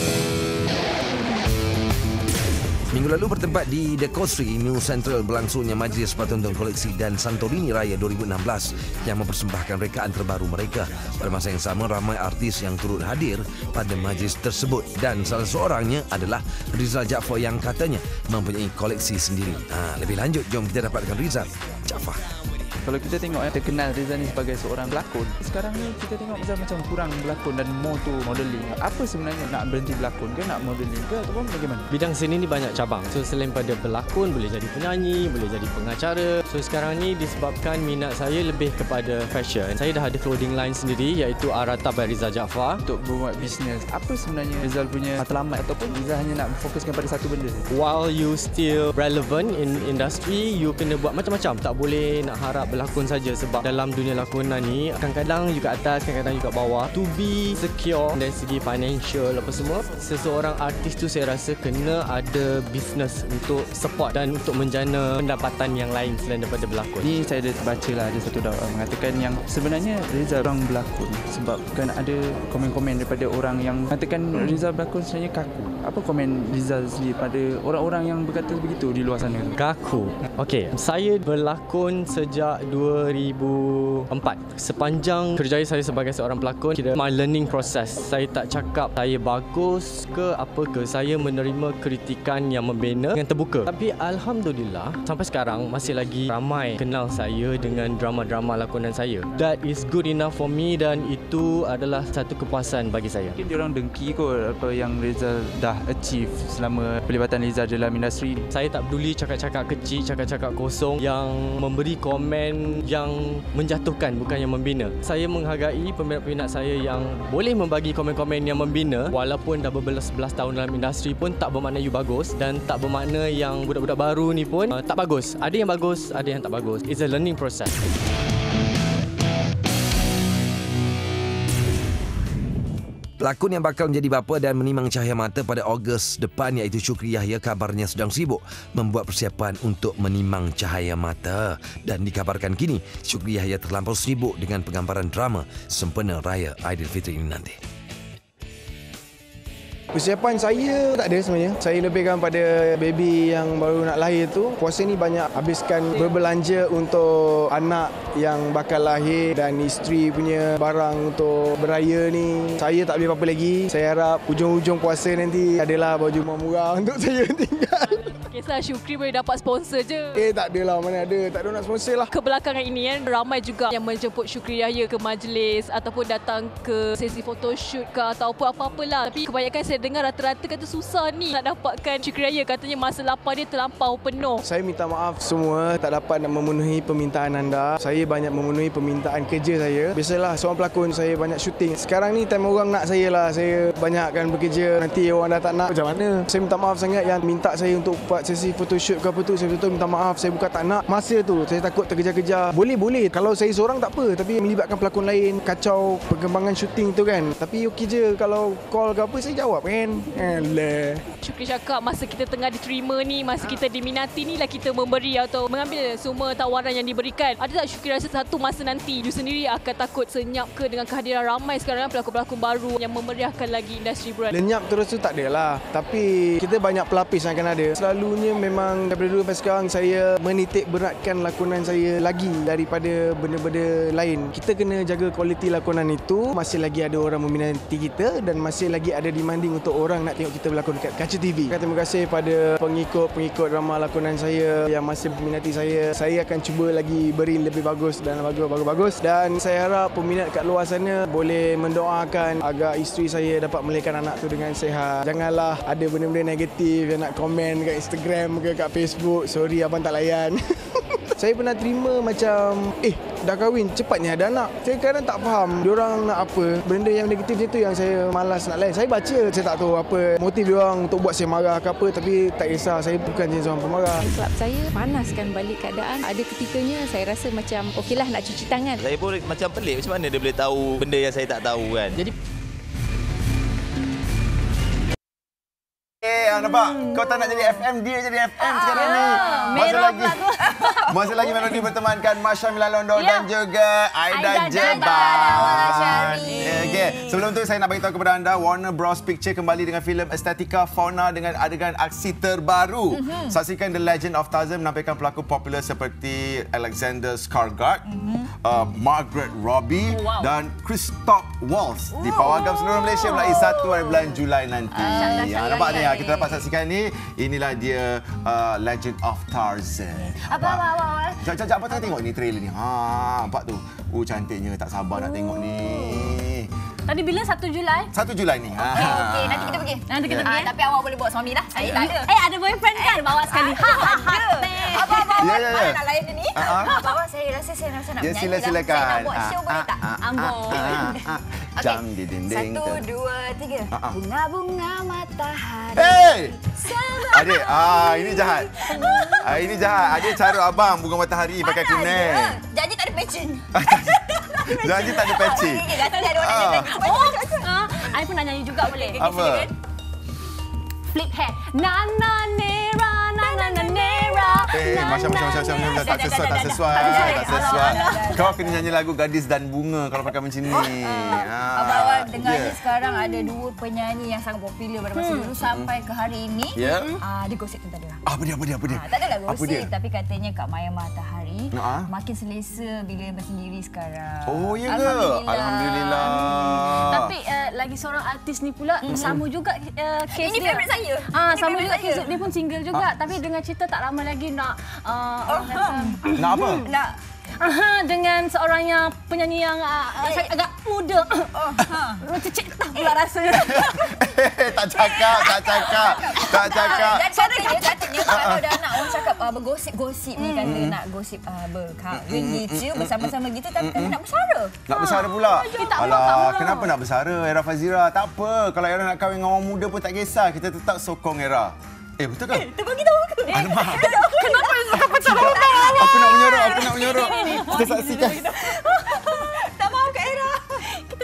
Minggu lalu bertempat di The Causeway, New Central berlangsungnya Majlis Pertonton Koleksi dan Santorini Raya 2016 yang mempersembahkan rekaan terbaru mereka. Pada masa yang sama, ramai artis yang turut hadir pada majlis tersebut dan salah seorangnya adalah Rizal Jaafar yang katanya mempunyai koleksi sendiri. Lebih lanjut, jom kita dapatkan Rizal Jaafar. Kalau kita tengok kita kenal Reza ni sebagai seorang pelakon. Sekarang ni kita tengok macam kurang berlakon dan more to modeling. Apa sebenarnya, nak berhenti berlakon ke, nak modeling ke, ataupun bagaimana? Bidang seni ni banyak cabang. So selain pada berlakon, boleh jadi penyanyi, boleh jadi pengacara. So sekarang ni disebabkan minat saya lebih kepada fashion. Saya dah ada clothing line sendiri iaitu Arata by Rizal Jaafar. Untuk membuat bisnes, apa sebenarnya Rizal punya matlamat ataupun Rizal hanya nak fokuskan pada satu benda saja? While you still relevant in industry, you kena buat macam-macam. Tak boleh nak harap berlakon saja sebab dalam dunia lakonan ni kadang-kadang you kat atas, kadang-kadang you kat bawah. To be secure dari segi financial apa semua, seseorang artis tu saya rasa kena ada bisnes untuk support dan untuk menjana pendapatan yang lain selain daripada berlakon. Ni saya ada baca lah, ada satu dakwah mengatakan yang sebenarnya Rizal orang berlakon sebab kan ada komen-komen daripada orang yang mengatakan Rizal berlakon sebenarnya kaku. Apa komen Rizal sendiri pada orang-orang yang berkata begitu di luar sana? Kaku. Okey, saya berlakon sejak 2004. Sepanjang kerjaya saya sebagai seorang pelakon, kira my learning process. Saya tak cakap saya bagus ke apa ke. Saya menerima kritikan yang membina dengan terbuka. Tapi alhamdulillah sampai sekarang masih lagi ramai kenal saya dengan drama-drama lakonan saya. That is good enough for me dan itu adalah satu kepuasan bagi saya. Mungkin diorang dengki kot apa yang Rizal dah achieve selama pelibatan Rizal dalam industri. Saya tak peduli cakap-cakap kecil, cakap-cakap kosong yang memberi komen yang menjatuhkan, bukan yang membina. Saya menghargai peminat-peminat saya yang boleh membagi komen-komen yang membina. Walaupun dah berbelas-belas tahun dalam industri pun tak bermakna you bagus dan tak bermakna yang budak-budak baru ni pun tak bagus. Ada yang bagus, ada yang tak bagus. It's a learning process. Pelakon yang bakal menjadi bapa dan menimang cahaya mata pada Ogos depan iaitu Syukri Yahya kabarnya sedang sibuk membuat persiapan untuk menimang cahaya mata. Dan dikabarkan kini Syukri Yahya terlampau sibuk dengan penggambaran drama sempena Raya Aidilfitri ini nanti. Persiapan saya tak ada sebenarnya. Saya lebihkan pada baby yang baru nak lahir tu. Puasa ni banyak habiskan berbelanja untuk anak yang bakal lahir dan isteri punya barang untuk beraya ni. Saya tak beli apa-apa lagi. Saya harap hujung-hujung puasa nanti adalah baju murah untuk saya tinggal. Kisah Syukri boleh dapat sponsor je. Tak adalah, mana ada. Tak ada nak sponsor lah. Kebelakangan ini kan ramai juga yang menjemput Syukri Yahya ke majlis ataupun datang ke sesi photoshoot ke ataupun apa-apalah. Tapi kebanyakan saya dengar rata-rata kata susah ni nak dapatkan Syukri Yahya. Katanya masa lapar dia terlampau penuh. Saya minta maaf semua tak dapat nak memenuhi permintaan anda. Saya banyak memenuhi permintaan kerja saya. Biasalah seorang pelakon saya banyak syuting. Sekarang ni time orang nak saya lah. Saya banyakkan bekerja. Nanti orang dah tak nak macam mana. Saya minta maaf sangat yang minta saya untuk buat sesi photoshoot ke apa tu. Saya betul minta maaf. Saya bukan tak nak. Masa tu saya takut terkejar-kejar. Boleh. Kalau saya seorang tak apa. Tapi melibatkan pelakon lain. Kacau perkembangan syuting tu kan. Tapi okey je. Kalau call ke apa saya jawab kan. Syukri cakap masa kita tengah diterima ni, masa kita diminati ni lah kita memberi atau mengambil semua tawaran yang diberikan. Ada tak Syukri rasa satu masa nanti you sendiri akan takut senyap ke dengan kehadiran ramai sekarang pelakon-pelakon baru yang memeriahkan lagi industri hiburan? Lenyap terus tu tak adalah. Tapi kita banyak pelapis yang akan ada. Selalunya memang daripada dulu sampai sekarang saya menitik beratkan lakonan saya lagi daripada benda-benda lain. Kita kena jaga kualiti lakonan itu. Masih lagi ada orang meminati kita dan masih lagi ada demanding untuk orang nak tengok kita berlakon dekat kaca TV. Terima kasih pada pengikut drama lakonan saya yang masih meminati saya. Saya akan cuba lagi beri lebih bagus dan bagus. Dan saya harap peminat kat luar sana boleh mendoakan agar isteri saya dapat melahirkan anak tu dengan sihat. Janganlah ada benda-benda negatif yang nak komen kat Instagram ke kat Facebook. Sorry abang tak layan. Saya pernah terima macam dah kahwin cepatnya ada anak. Saya kadang tak faham diorang nak apa. Benda yang negatif itu yang saya malas nak layan. Saya baca, saya tak tahu apa motif diorang untuk buat saya marah ke apa. Tapi tak kisah, saya bukan jenis orang pemarah. Sebab saya panaskan balik keadaan. Ada ketikanya saya rasa macam okeylah nak cuci tangan. Saya pun macam pelik macam mana dia boleh tahu benda yang saya tak tahu kan. Jadi nampak? Kau tak nak jadi FM, dia jadi FM sekarang ni. Masa lagi Melody bertemankan Marsha Milalondo dan juga Aida Jeban. Okay. Sebelum tu saya nak bagi tahu kepada anda Warner Bros Picture kembali dengan filem Estetika Fauna dengan adegan aksi terbaru. Saksikan The Legend of Tarzan menampilkan pelakon popular seperti Alexander Skarsgård, Margaret Robbie dan Christoph Waltz di pawagam seluruh Malaysia mulai 1 hari bulan Julai nanti. Nampak ni kita dapat saksikan ni. Inilah dia Legend of Tarzan. Abang awal. Sekejap, apa tengah tengok ni trailer ni? Nampak tu. Cantiknya. Tak sabar nak tengok ni. Tadi bila 1 Julai? 1 Julai ni. Okey, nanti kita pergi. Tapi awak boleh bawa suami dah. Saya tak ada. Ada boyfriend kan? Bawa sekali. Abang-abang Ya. nak layan dia ni. Abang, saya rasa nak menyanyi. Silakan. Saya nak buat show boleh tak? Ambon. Jam di dinding. 1, 2, 3. Bunga-bunga matahari. Hey! Adik, ini jahat. Ini jahat. Adik cara abang bunga matahari pakai kuning. Janji tak ada patching. Janji tak ada patching. Datang dia ada orang nyanyi patching. I pun nak nyanyi juga boleh. Apa? Flip hair. Nana nera, nana nera. Macam tak sesuai. Kau kena nyanyi lagu Gadis dan Bunga kalau pakai macam ni. Abang dengar ni sekarang ada 2 penyanyi yang sangat popular pada masa dulu sampai ke hari ini. Dia gosip tentang dia. Apa dia? Tak adalah gosip, tapi katanya Kak Maya Matahari makin selesa bila bersendiri sekarang. Oh, ya ke? Alhamdulillah. Tapi lagi seorang artis ni pula sama juga kes ini dia. favourite saya. Sama juga kes dia pun single juga tapi dengan cerita tak lama lagi nak nak apa? Nak dengan seorang yang penyanyi yang saya agak muda. Macam tak pula rasa. Tak cakap. Katanya kalau dah nak orang cakap bergosip-gosip ni kata nak gosip berkahwin gitu bersama-sama gitu tapi nak bersara. Nak bersara pula. Alah, kenapa nak bersara Era Fazira? Tak apa. Kalau Era nak kahwin dengan orang muda pun tak kisah. Kita tetap sokong Era. Betul ke? Kita bagi tahu ke? Alamak. Kenapa suka pecah otak? Aku nak menyorok. Kita saksikan. Tak mahu Kak Era. Kita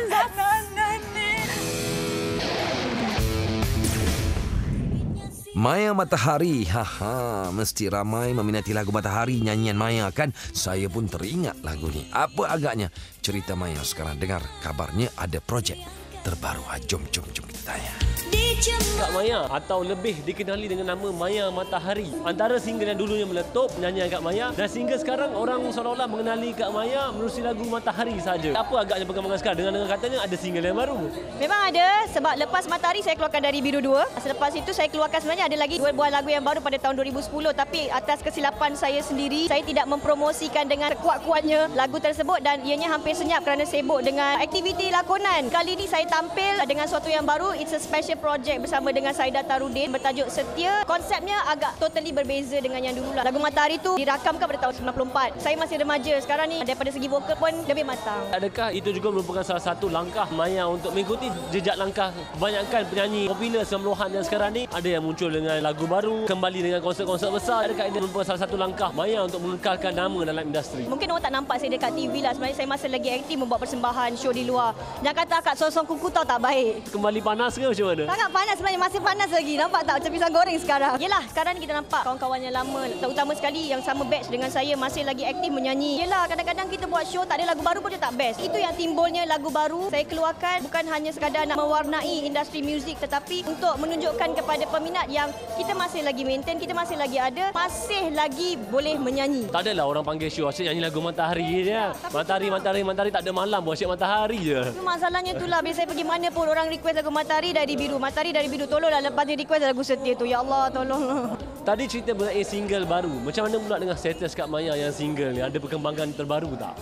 Maya Matahari. Mesti ramai meminati lagu Matahari nyanyian Maya kan? Saya pun teringat lagu ni. Apa agaknya cerita Maya sekarang? Dengar kabarnya ada projek terbaru. Jom kita tanya. Kak Maya atau lebih dikenali dengan nama Maya Matahari. Antara single yang dulunya meletup nyanyian Kak Maya dan single sekarang orang seolah-olah mengenali Kak Maya menerusi lagu Matahari saja. Apa agaknya perkembangan sekarang dengan katanya ada single yang baru? Memang ada sebab lepas Matahari saya keluarkan dari Biru 2. Selepas itu saya keluarkan sebenarnya ada lagi 2 buah lagu yang baru pada tahun 2010 tapi atas kesilapan saya sendiri saya tidak mempromosikan dengan kuat-kuatnya lagu tersebut dan ianya hampir senyap kerana sibuk dengan aktiviti lakonan. Kali ini saya tampil dengan sesuatu yang baru. It's a special project bersama dengan Saida Tarudin bertajuk Setia. Konsepnya agak totally berbeza dengan yang dulu lah. Lagu Matahari tu dirakamkan pada tahun 94. Saya masih remaja. Sekarang ni daripada segi vokal pun lebih matang. Adakah itu juga merupakan salah satu langkah Maya untuk mengikuti jejak langkah kebanyakan penyanyi popular 90-an yang sekarang ni? Ada yang muncul dengan lagu baru, kembali dengan konsert-konsert besar. Adakah ini merupakan salah satu langkah Maya untuk mengekalkan nama dalam industri? Mungkin orang tak nampak saya dekat TV lah. Sebenarnya saya masih lagi aktif membuat persembahan show di luar. Jangan kata akak sosong kuku tahu tak baik. Kembali panas ke macam mana? Sangat panas sebenarnya, masih panas lagi. Nampak tak macam pisang goreng sekarang? Yelah, sekarang ni kita nampak kawan-kawan yang lama, terutama sekali yang sama batch dengan saya masih lagi aktif menyanyi. Yelah, kadang-kadang kita buat show tak ada lagu baru pun dia tak best. Itu yang timbulnya lagu baru saya keluarkan bukan hanya sekadar nak mewarnai industri muzik tetapi untuk menunjukkan kepada peminat yang kita masih lagi maintain, kita masih lagi ada, masih lagi boleh menyanyi. Tak adalah orang panggil show asyik nyanyi lagu Matahari je. Matahari tak ada malam buat asyik Matahari je. Masalahnya itulah biasa pergi mana pun orang request lagu Matahari dari Biru. Matahari dari Biru, tolonglah lepas dia request lagu Setia tu. Ya Allah, tolonglah. Tadi cerita mengenai single baru. Macam mana pula dengan status Kak Maya yang single ni? Ada perkembangan terbaru tak?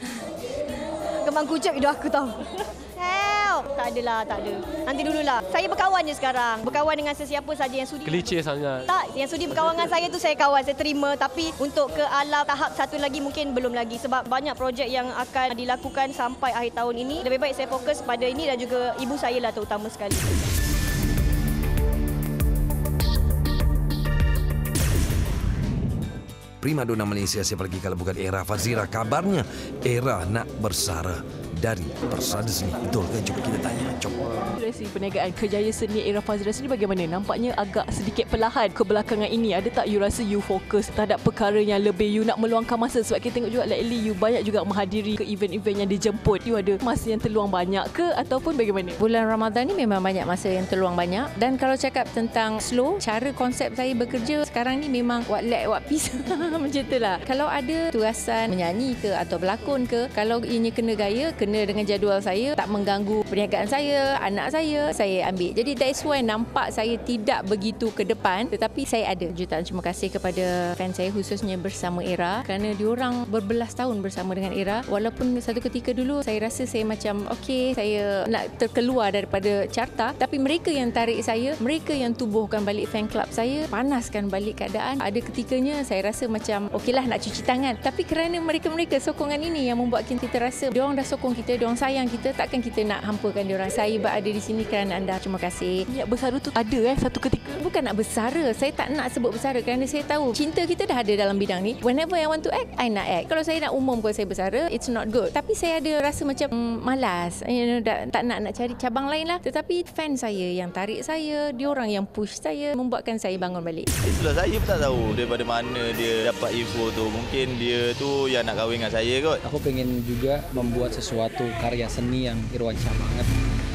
Kembang kucap hidup aku tahu. Help! Tak adalah, tak ada. Nanti dululah. Saya berkawan je sekarang. Berkawan dengan sesiapa saja yang sudi. Kelicir sangat. Tak, yang sudi berkawan dengan saya tu saya kawan, saya terima. Tapi untuk ke ala tahap satu lagi mungkin belum lagi. Sebab banyak projek yang akan dilakukan sampai akhir tahun ini. Lebih baik saya fokus pada ini dan juga ibu saya lah terutama sekali. Primadona Malaysia siapa lagi kalau bukan Era Fazira. Kabarnya Era nak bersara dari Persada Seni. Betul ke? Cuba kita tanya. Resi perniagaan Kerjaya Seni Era Fazira sendiri bagaimana? Nampaknya agak sedikit perlahan kebelakangan ini. Ada tak you rasa you fokus terhadap perkara yang lebih you nak meluangkan masa? Sebab kita tengok juga lately you banyak juga menghadiri ke event-event yang dijemput. You ada masa yang terluang banyak ke ataupun bagaimana? Bulan Ramadan ni memang banyak masa yang terluang banyak. Dan kalau cakap tentang slow, cara konsep saya bekerja sekarang ni memang what lag, what peace. Macam itulah. Kalau ada tugasan menyanyi ke atau berlakon ke, kalau ianya kena gaya, kena kena dengan jadual saya, tak mengganggu perniagaan saya, anak saya ambil. Jadi that's why nampak saya tidak begitu ke depan, tetapi saya ada. Jutaan terima kasih kepada fans saya khususnya bersama Era, kerana diorang berbelas tahun bersama dengan Era. Walaupun satu ketika dulu saya rasa saya macam okey, saya nak terkeluar daripada carta, tapi mereka yang tarik saya, mereka yang tubuhkan balik fan club saya, panaskan balik keadaan. Ada ketikanya saya rasa macam okeylah nak cuci tangan, tapi kerana mereka-mereka sokongan ini yang membuatkan kita rasa diorang dah sokong kita, diorang sayang kita, takkan kita nak hampakan diorang. Saya berada di sini kerana anda. Terima kasih. Niat bersara tu ada satu ketika. Bukan nak bersara, saya tak nak sebut bersara kerana saya tahu cinta kita dah ada dalam bidang ni. Whenever I want to act, I nak act. Kalau saya nak umum kalau saya bersara, it's not good. Tapi saya ada rasa macam malas, tak nak cari cabang lain lah. Tetapi fan saya yang tarik saya, diorang yang push saya, membuatkan saya bangun balik. Itulah, saya pun tak tahu daripada mana dia dapat info tu. Mungkin dia tu yang nak kahwin dengan saya kot. Aku pengen juga membuat sesuatu karya seni yang Irwansyah banget.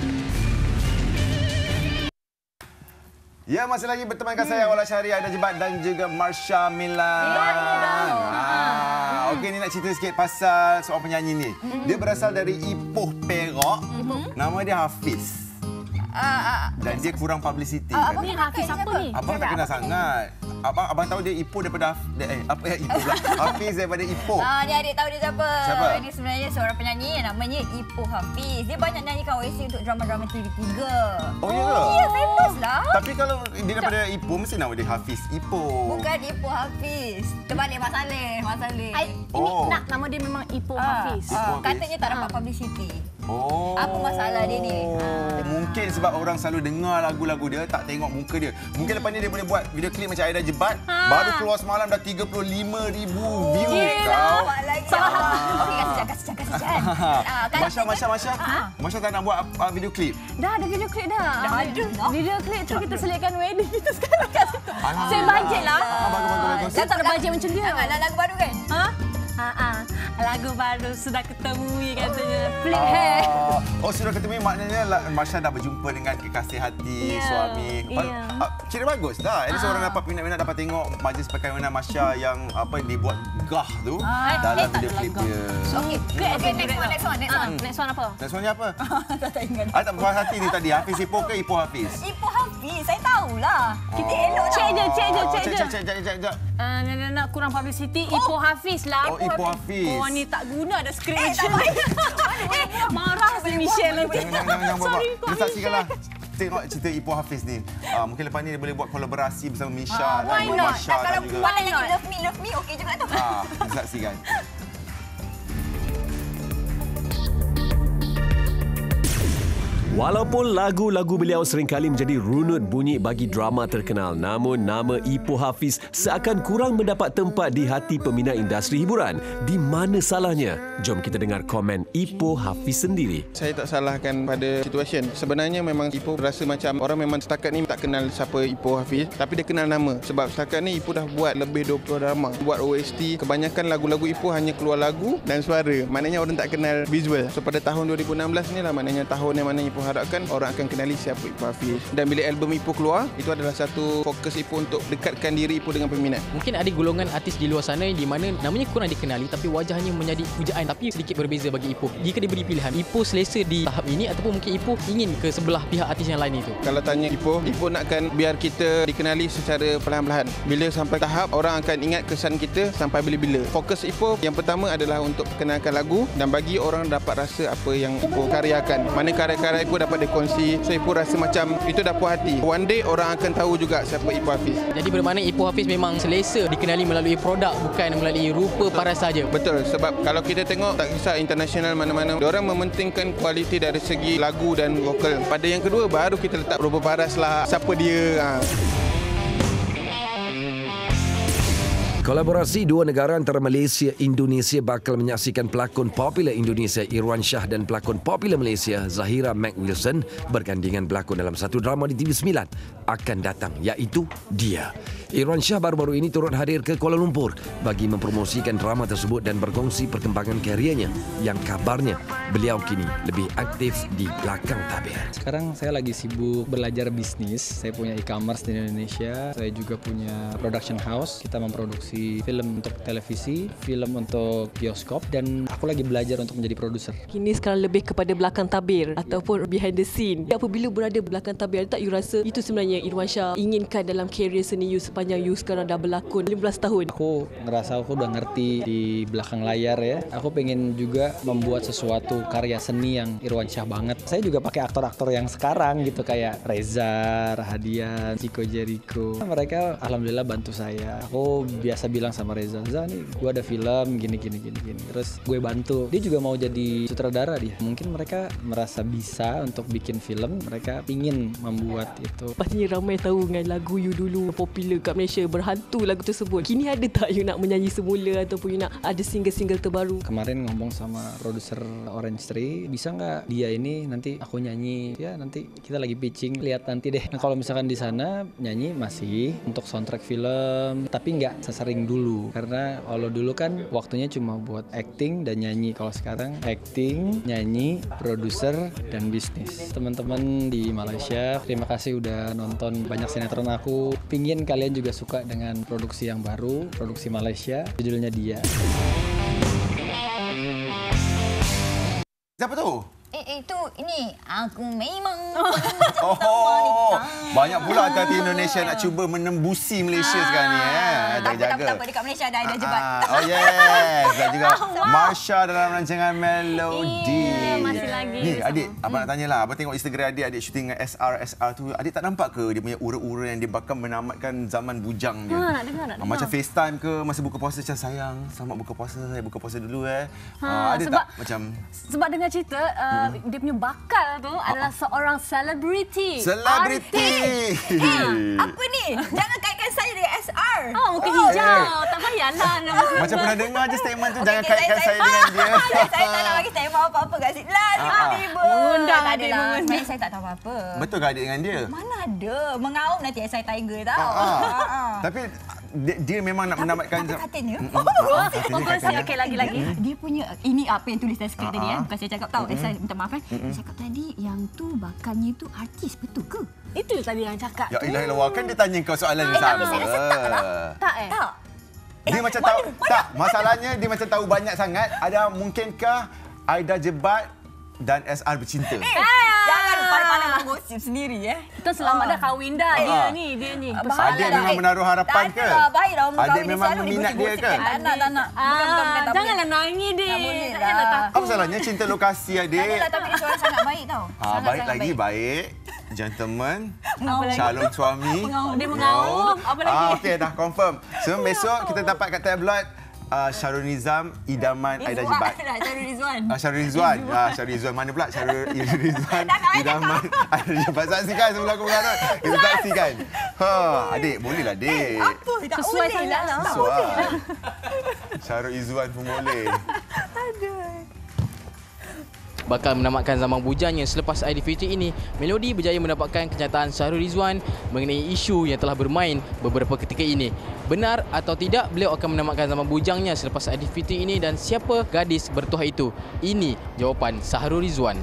Ya, masih lagi bertemankan saya Wala Syahri, Aida Jebat dan juga Marsha Milan. Okey, ni nak cerita sikit pasal seorang penyanyi ni. Dia berasal dari Ipoh, Perak. Nama dia Hafiz. Dan dia kurang publicity. Apa ni Hafiz apa ni? Abang tak kenal sangat. Abang tahu dia Ipoh daripada Ipoh lah. Hafiz daripada Ipoh. Ni adik tahu dia siapa? Siapa? Ini sebenarnya seorang penyanyi yang namanya Ipoh Hafiz. Dia banyak nyanyikan OST untuk drama-drama TV3. Oh, ya ke? Ya, famous lah. Tapi kalau dia daripada Ipoh, mesti nama dia Hafiz Ipoh. Bukan Ipoh Hafiz. Terbalik Mak Saleh. Ini nak nama dia memang Ipoh Hafiz. Katanya tak dapat publicity. Apa masalah dia ni? Mungkin sebab orang selalu dengar lagu-lagu dia, tak tengok muka dia. Mungkin lepas ni dia boleh buat video klip macam Aida Jebat. Baru keluar semalam dah 35,000 view. Okey, kasih kan. Masya tak nak buat video klip? Dah ada video klip dah. Video klip tu kita selitkan wedding kita sekarang kat situ. Saya bajet lah. Bagus. Saya tak ada bajet macam dia. Lagu baru kan? Lagu baru sudah ketemu katanya. Flip hair. Sudah ketemu maknanya Marsha dah berjumpa dengan kekasih hati suami. Kira bagus dah. At least orang dapat minat-minat dapat tengok majlis perkahwinan Marsha yang dibuat gah tu dalam video klip dia. Okay, next one apa? Next one apa? Tak ingat. Tak puas hati ni tadi. Hafiz Ipoh ke Ipoh Hafiz? Ipoh Hafiz, saya tahulah. Kita elok dah. Cek je. Nak kurang publicity, Ipoh Hafiz lah. Ipoh Hafiz. Oh, ni tak guna ada screenshot. Marah si Michelle nanti. Sorry, kau saksikanlah. Tengok cerita Ipoh Hafiz ni. Mungkin lepas ni dia boleh buat kolaborasi bersama Misha dan Marsha dan juga. Kalau yang love me, okey juga tu. Saksikan. Walaupun lagu-lagu beliau seringkali menjadi runut bunyi bagi drama terkenal, namun nama Ipoh Hafiz seakan kurang mendapat tempat di hati peminat industri hiburan. Di mana salahnya? Jom kita dengar komen Ipoh Hafiz sendiri. Saya tak salahkan pada situasi. Sebenarnya memang Ipoh rasa macam orang memang setakat ni tak kenal siapa Ipoh Hafiz, tapi dia kenal nama. Sebab setakat ni Ipoh dah buat lebih 20 drama, buat OST. Kebanyakan lagu-lagu Ipoh hanya keluar lagu dan suara. Maknanya orang tak kenal visual. So pada tahun 2016 ni lah maknanya tahun yang mana Ipoh harapkan orang akan kenali siapa Ipoh Hafiz. Dan bila album Ipoh keluar, itu adalah satu fokus Ipoh untuk dekatkan diri Ipoh dengan peminat. Mungkin ada golongan artis di luar sana di mana namanya kurang dikenali tapi wajahnya menjadi pujaan, tapi sedikit berbeza bagi Ipoh. Jika diberi pilihan, Ipoh selesa di tahap ini ataupun mungkin Ipoh ingin ke sebelah pihak artis yang lain itu? Kalau tanya Ipoh nakkan biar kita dikenali secara perlahan-lahan. Bila sampai tahap, orang akan ingat kesan kita sampai bila-bila. Fokus Ipoh yang pertama adalah untuk perkenalkan lagu dan bagi orang dapat rasa apa yang Ipoh karyakan. Mana karya-karya Ipoh dapat dikongsi. So Ipoh rasa macam itu dah puas hati. One day orang akan tahu juga siapa Ipoh Hafiz. Jadi bermakna Ipoh Hafiz memang selesa dikenali melalui produk, bukan melalui rupa paras saja. Betul, sebab kalau kita tengok tak kisah international mana-mana, diorang mementingkan kualiti dari segi lagu dan vokal. Pada yang kedua baru kita letak rupa paras lah siapa dia. Kolaborasi dua negara antara Malaysia dan Indonesia bakal menyaksikan pelakon popular Indonesia Irwansyah dan pelakon popular Malaysia Zahira Mac Wilson bergandingan berlakon dalam satu drama di TV9 akan datang, iaitu Dia. Irwansyah baru-baru ini turut hadir ke Kuala Lumpur bagi mempromosikan drama tersebut dan berkongsi perkembangan karirnya yang kabarnya beliau kini lebih aktif di belakang tabir. Sekarang saya lagi sibuk belajar bisnis. Saya punya e-commerce di Indonesia. Saya juga punya production house. Kita memproduksi produksi film untuk televisi, film untuk bioskop, dan aku lagi belajar untuk menjadi produser. Kini sekarang lebih kepada belakang tabir ataupun behind the scene. Apabila berada belakang tabir, tak you rasa itu sebenarnya Irwansyah inginkan dalam kerjaya seni you sepanjang you sekarang dah berlakon 15 tahun? Aku ngerasa aku udah ngerti di belakang layar ya. Aku pengen juga membuat sesuatu karya seni yang Irwansyah banget. Saya juga pakai aktor-aktor yang sekarang gitu, kayak Reza, Rahadian, Chico Jericho. Mereka alhamdulillah bantu saya. Aku biasa bilang sama Reza, nih gue ada film gini. Terus gue bantu. Dia juga mau jadi sutradara dia. Mungkin mereka merasa bisa untuk bikin film, mereka ingin membuat itu. Pastinya ramai tahu dengan lagu you dulu popular kat Malaysia, berhantu lagu tersebut. Kini ada tak you nak menyanyi semula ataupun you nak ada single-single terbaru? Kemarin ngomong sama produser Orange Tree, bisa nggak dia ini nanti aku nyanyi? Ya nanti kita lagi pitching, lihat nanti deh. Nah, kalau misalkan di sana nyanyi masih untuk soundtrack film, tapi nggak sesering dulu. Karena kalau dulu kan waktunya cuma buat acting dan nyanyi. Kalau sekarang acting, nyanyi, produser, dan bisnis. Teman-teman di Malaysia, terima kasih udah nonton banyak sinetron aku. Pingin kalian juga suka dengan produksi yang baru, produksi Malaysia, judulnya Dia. Siapa tu? Itu ini aku memang banyak pula hati Indonesia nak cuba menembusi Malaysia sekarang ni jaga-jaga. Tak apa dekat Malaysia ada Aida Jebat. Oh yes, dan juga Marsha dalam rancangan Melody. Masih lagi. Ni adik, abang nak tanyalah, abang tengok Instagram adik syuting dengan SR tu, adik tak nampak ke dia punya ura-ura yang dia bakal menamatkan zaman bujang dia? Nak dengar. Macam FaceTime ke masa buka puasa, macam sayang, selamat buka puasa, saya buka puasa dulu ada tak macam sebab dengar cerita dia punya bakal tu adalah seorang selebriti. Apa ni? Jangan kaitkan saya dengan SR. Muka hijau. Tak payahlah. Macam pernah dengar je statement tu, jangan kaitkan saya dengan dia. Saya tak nak bagi statement apa-apa kat sini. Tiba-tiba. Mengundang tak adalah. Sebenarnya saya tak tahu apa-apa. Betul ke adik dengan dia? Mana ada. Mengaum nanti SI Tiger tau. Tapi dia memang nak menamatkan. Tapi katanya. Okey, lagi-lagi. Dia punya, ini apa yang tulis dalam skrip tadi bukan saya cakap tahu. Saya minta maaf Saya cakap tadi yang tu bakalnya tu artis, betul ke? Itu tadi yang cakap. Ya ilah, kan dia tanya kau soalan yang sama. Tapi saya rasa tak lah. Tak. Dia macam tahu. Tak, masalahnya dia macam tahu banyak sangat. Ada mungkinkah Aida Jebat dan SR bercinta? Jangan pandai-pandai menggosip sendiri Kita selamat dah kahwin dah dia ni. Adik memang menaruh harapan ke? Adik memang meminat dia ke? Tak nak. Janganlah nangis dia. Tak boleh lah. Apa salahnya cinta lokasi adik? Tak boleh, tapi dia seorang sangat baik tau. Baik lagi, baik. Gentleman, calon suami. Dia mengaum. Apa lagi? Okey, dah confirm. So besok kita dapat kat tabloid Syahrul Nizam idaman Aida Jebat. Syahrul Rizwan mana pula? Syahrul Rizwan idaman Aida Jebat. Saksikan sebelum aku mengarut. Kita saksikan. Adik, bolehlah adik. Apa? Tak boleh lah. Syahrul Rizwan pun boleh. Bakal menamatkan zaman bujangnya selepas Aidilfitri ini, Melody berjaya mendapatkan kenyataan Syahrul Rizwan mengenai isu yang telah bermain beberapa ketika ini. Benar atau tidak beliau akan menamatkan zaman bujangnya selepas Aidilfitri ini, dan siapa gadis bertuah itu? Ini jawapan Syahrul Rizwan.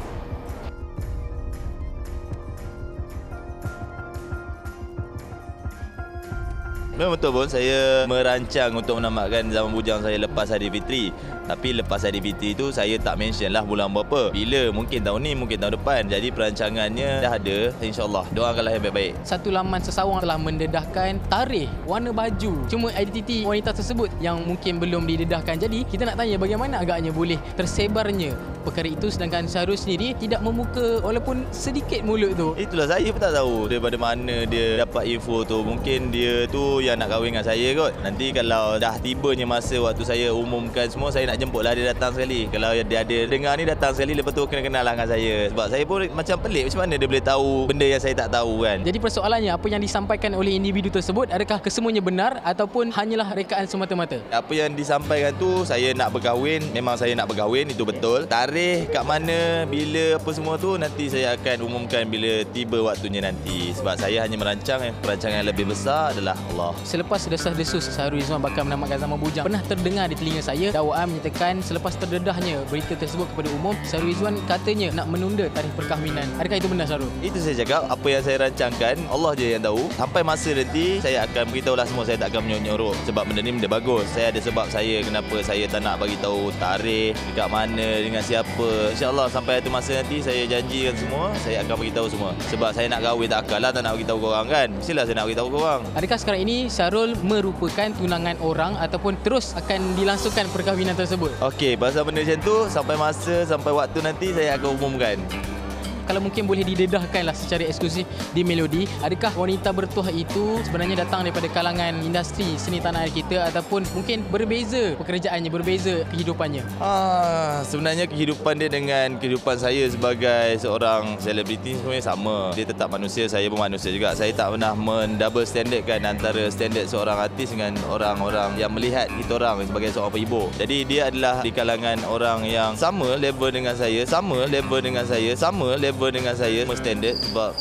Memang betul pun saya merancang untuk menamatkan zaman bujang saya lepas Aidilfitri. Tapi lepas Aidilfitri tu saya tak mention lah bulan berapa. Bila, mungkin tahun ni, mungkin tahun depan. Jadi perancangannya dah ada, insya-Allah. Doakanlah yang baik-baik. Satu laman sesawang telah mendedahkan tarikh warna baju. Cuma identiti wanita tersebut yang mungkin belum didedahkan. Jadi kita nak tanya bagaimana agaknya boleh tersebarnya perkara itu, sedangkan Syahrul sendiri tidak membuka walaupun sedikit mulut tu. Itulah saya pun tak tahu daripada mana dia dapat info tu. Mungkin dia tu yang nak kahwin dengan saya kot. Nanti kalau dah tibanya masa waktu saya umumkan semua, saya nak jemputlah dia datang sekali. Kalau dia ada dengar ni, datang sekali, lepas tu kenal lah dengan saya. Sebab saya pun macam pelik, macam mana dia boleh tahu benda yang saya tak tahu kan. Jadi persoalannya, apa yang disampaikan oleh individu tersebut, adakah kesemuanya benar ataupun hanyalah rekaan semata-mata? Apa yang disampaikan tu, saya nak berkahwin, memang saya nak berkahwin, itu betul. Tarikh kat mana, bila, apa semua tu nanti saya akan umumkan bila tiba waktunya nanti. Sebab saya hanya merancang, perancangan yang lebih besar adalah Allah. selepas desas-desus Syahrul Rizwan bakal menamatkan zaman bujang, pernah terdengar di telinga saya dakwaan menyatakan selepas terdedahnya berita tersebut kepada umum, Syahrul Rizwan katanya nak menunda tarikh perkahwinan. Adakah itu benar, Syahrul? Itu saya cakap, apa yang saya rancangkan Allah je yang tahu. Sampai masa nanti saya akan beritahulah semua, saya tak akan menyorok sebab benda ni benda bagus. Saya ada sebab saya kenapa saya tak nak bagi tahu tarikh, dekat mana, dengan siapa. InsyaAllah sampai itu masa nanti saya janjikan semua, saya akan bagi tahu semua. Sebab saya nak kahwin tak akal lah tak nak bagi tahu korang kan. Mestilah saya nak bagi tahu korang. Adakah sekarang ini Syahrul merupakan tunangan orang ataupun terus akan dilangsungkan perkahwinan tersebut? Okey, pasal benda macam tu sampai masa, sampai waktu nanti saya akan umumkan. Kalau mungkin boleh didedahkanlah secara eksklusif di Melodi, adakah wanita bertuah itu sebenarnya datang daripada kalangan industri seni tanah air kita ataupun mungkin berbeza pekerjaannya, berbeza kehidupannya? Sebenarnya kehidupan dia dengan kehidupan saya sebagai seorang selebriti sebenarnya sama. Dia tetap manusia, saya pun manusia juga. Saya tak pernah mendouble standardkan antara standard seorang artis dengan orang-orang yang melihat kita orang sebagai seorang penghibur. Jadi dia adalah di kalangan orang yang sama level dengan saya, sama level dengan saya, sama level dengan saya, standard sebab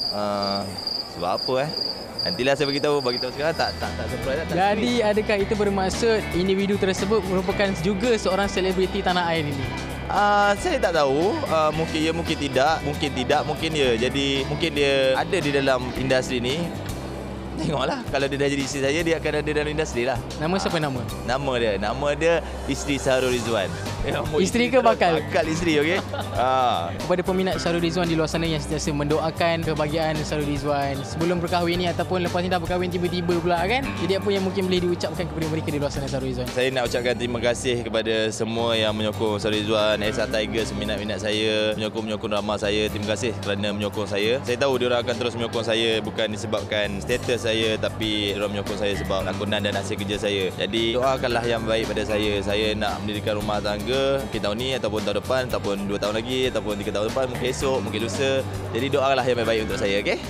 apa nantilah saya bagi tahu sekarang tak surprise tak. Jadi adakah itu bermaksud individu tersebut merupakan juga seorang selebriti tanah air ini? Saya tak tahu, mungkin ya, mungkin tidak, mungkin ya. Jadi mungkin dia ada di dalam industri ni. Tengoklah, kalau dia dah jadi isteri saya, dia akan ada dalam industri lah. Nama siapa nama? Nama dia isteri Syahrul Rizwan. Isteri ke bakal? Bakal isteri, okey. Kepada peminat Syahrul Rizwan di luar sana yang sentiasa mendoakan kebahagiaan Syahrul Rizwan sebelum berkahwin ni ataupun lepas ni dah berkahwin tiba-tiba pula kan. Jadi apa yang mungkin boleh diucapkan kepada mereka di luar sana, Syahrul Rizwan? Saya nak ucapkan terima kasih kepada semua yang menyokong Syahrul Rizwan, Esa Tigers, minat-minat saya, menyokong drama saya. Terima kasih kerana menyokong saya. Saya tahu diorang akan terus menyokong saya bukan disebabkan status saya, tapi diorang menyokong saya sebab lakonan dan hasil kerja saya. Jadi doakanlah yang baik pada saya. Saya nak mendirikan rumah tangga mungkin tahun ni ataupun tahun depan ataupun 2 tahun lagi ataupun 3 tahun depan, mungkin esok, mungkin lusa. Jadi doakanlah yang baik-baik untuk saya, okey?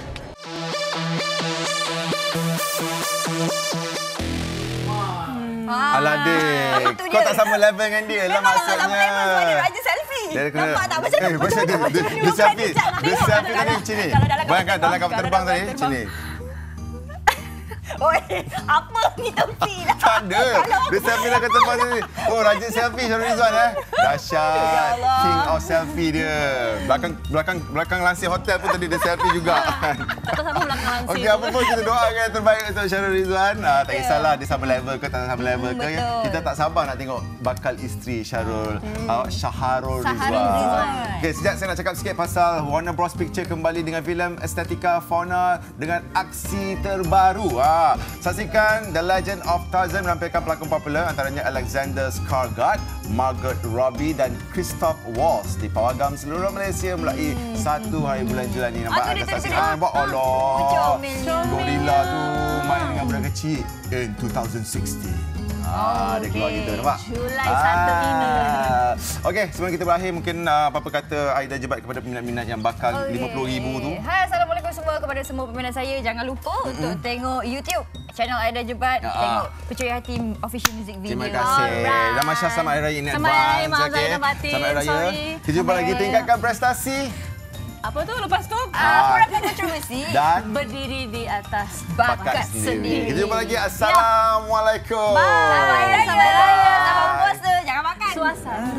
Alah dek, kau tak sama level dengan dia lah maksudnya. Memang tak sama level sebab dia raja selfie. Nampak tak? Macam dia selfie tadi macam ni. Bayangkan dalam kapal terbang tadi macam ni. Oi, apa ni tepi lah. Tak ada. Dia selfie dalam kapal terbang tadi. Oh, raja selfie Syahrul Rizwan Dahsyat. King of selfie dia. Belakang lansir hotel pun tadi dia selfie juga. Tak sama belakang lansir. Okey, apa pun kita doakan yang terbaik untuk Syahrul Rizwan. Tak kisahlah dia sama level ke tak sama level ke. Kita tak sabar nak tengok bakal isteri Syahrul Rizwan. Okey, sekejap saya nak cakap sikit pasal Warner Bros Picture kembali dengan filem Estetika Fauna dengan aksi terbaru. Saksikan The Legend of Tarzan menampilkan pelakon popular antaranya Alexander Skarsgård, Margot Robbie dan Christoph Waltz di pawagam seluruh Malaysia mulai 1 hari bulan Julai ni. Nampak ada saksikan. Allah. Gorilla tu main dengan budak kecil in 2016. Dia keluar gitu, nampak? Julai 1 ini. Okey, sebelum kita berakhir, mungkin apa-apa kata Aida Jebat kepada peminat-peminat yang bakal 50,000 tu? Hai, Assalamualaikum semua kepada semua peminat saya. Jangan lupa untuk tengok YouTube channel Aida Jebat. Tengok Pencuri Hati Official Music Video. Terima kasih. Dan Masya, selamat Hari Raya in advance. Selamat Hari Raya, Selamat Hari Raya. Kita jumpa lagi, tingkatkan prestasi. Apa tu lepas tu? Kurangkan kontroversi dan berdiri di atas bakat sendiri. Kita jumpa lagi. Assalamualaikum. Bye. Selamat Raya. Selamat puasa. Jangan makan. Suasana.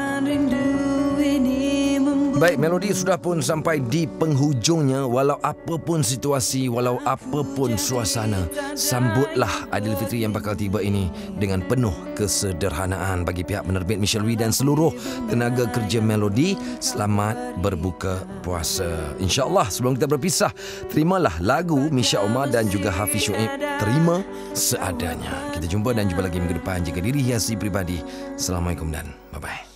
Baik, Melodi sudah pun sampai di penghujungnya. Walau apa pun situasi, walau apa pun suasana, sambutlah Aidilfitri yang bakal tiba ini dengan penuh kesederhanaan. Bagi pihak penerbit Michelle Wee dan seluruh tenaga kerja Melodi, selamat berbuka puasa. InsyaAllah sebelum kita berpisah, terimalah lagu Misha Omar dan juga Hafiz Shoaib, Terima Seadanya. Kita jumpa dan jumpa lagi minggu depan. Jaga diri, hiasi pribadi. Assalamualaikum dan bye-bye.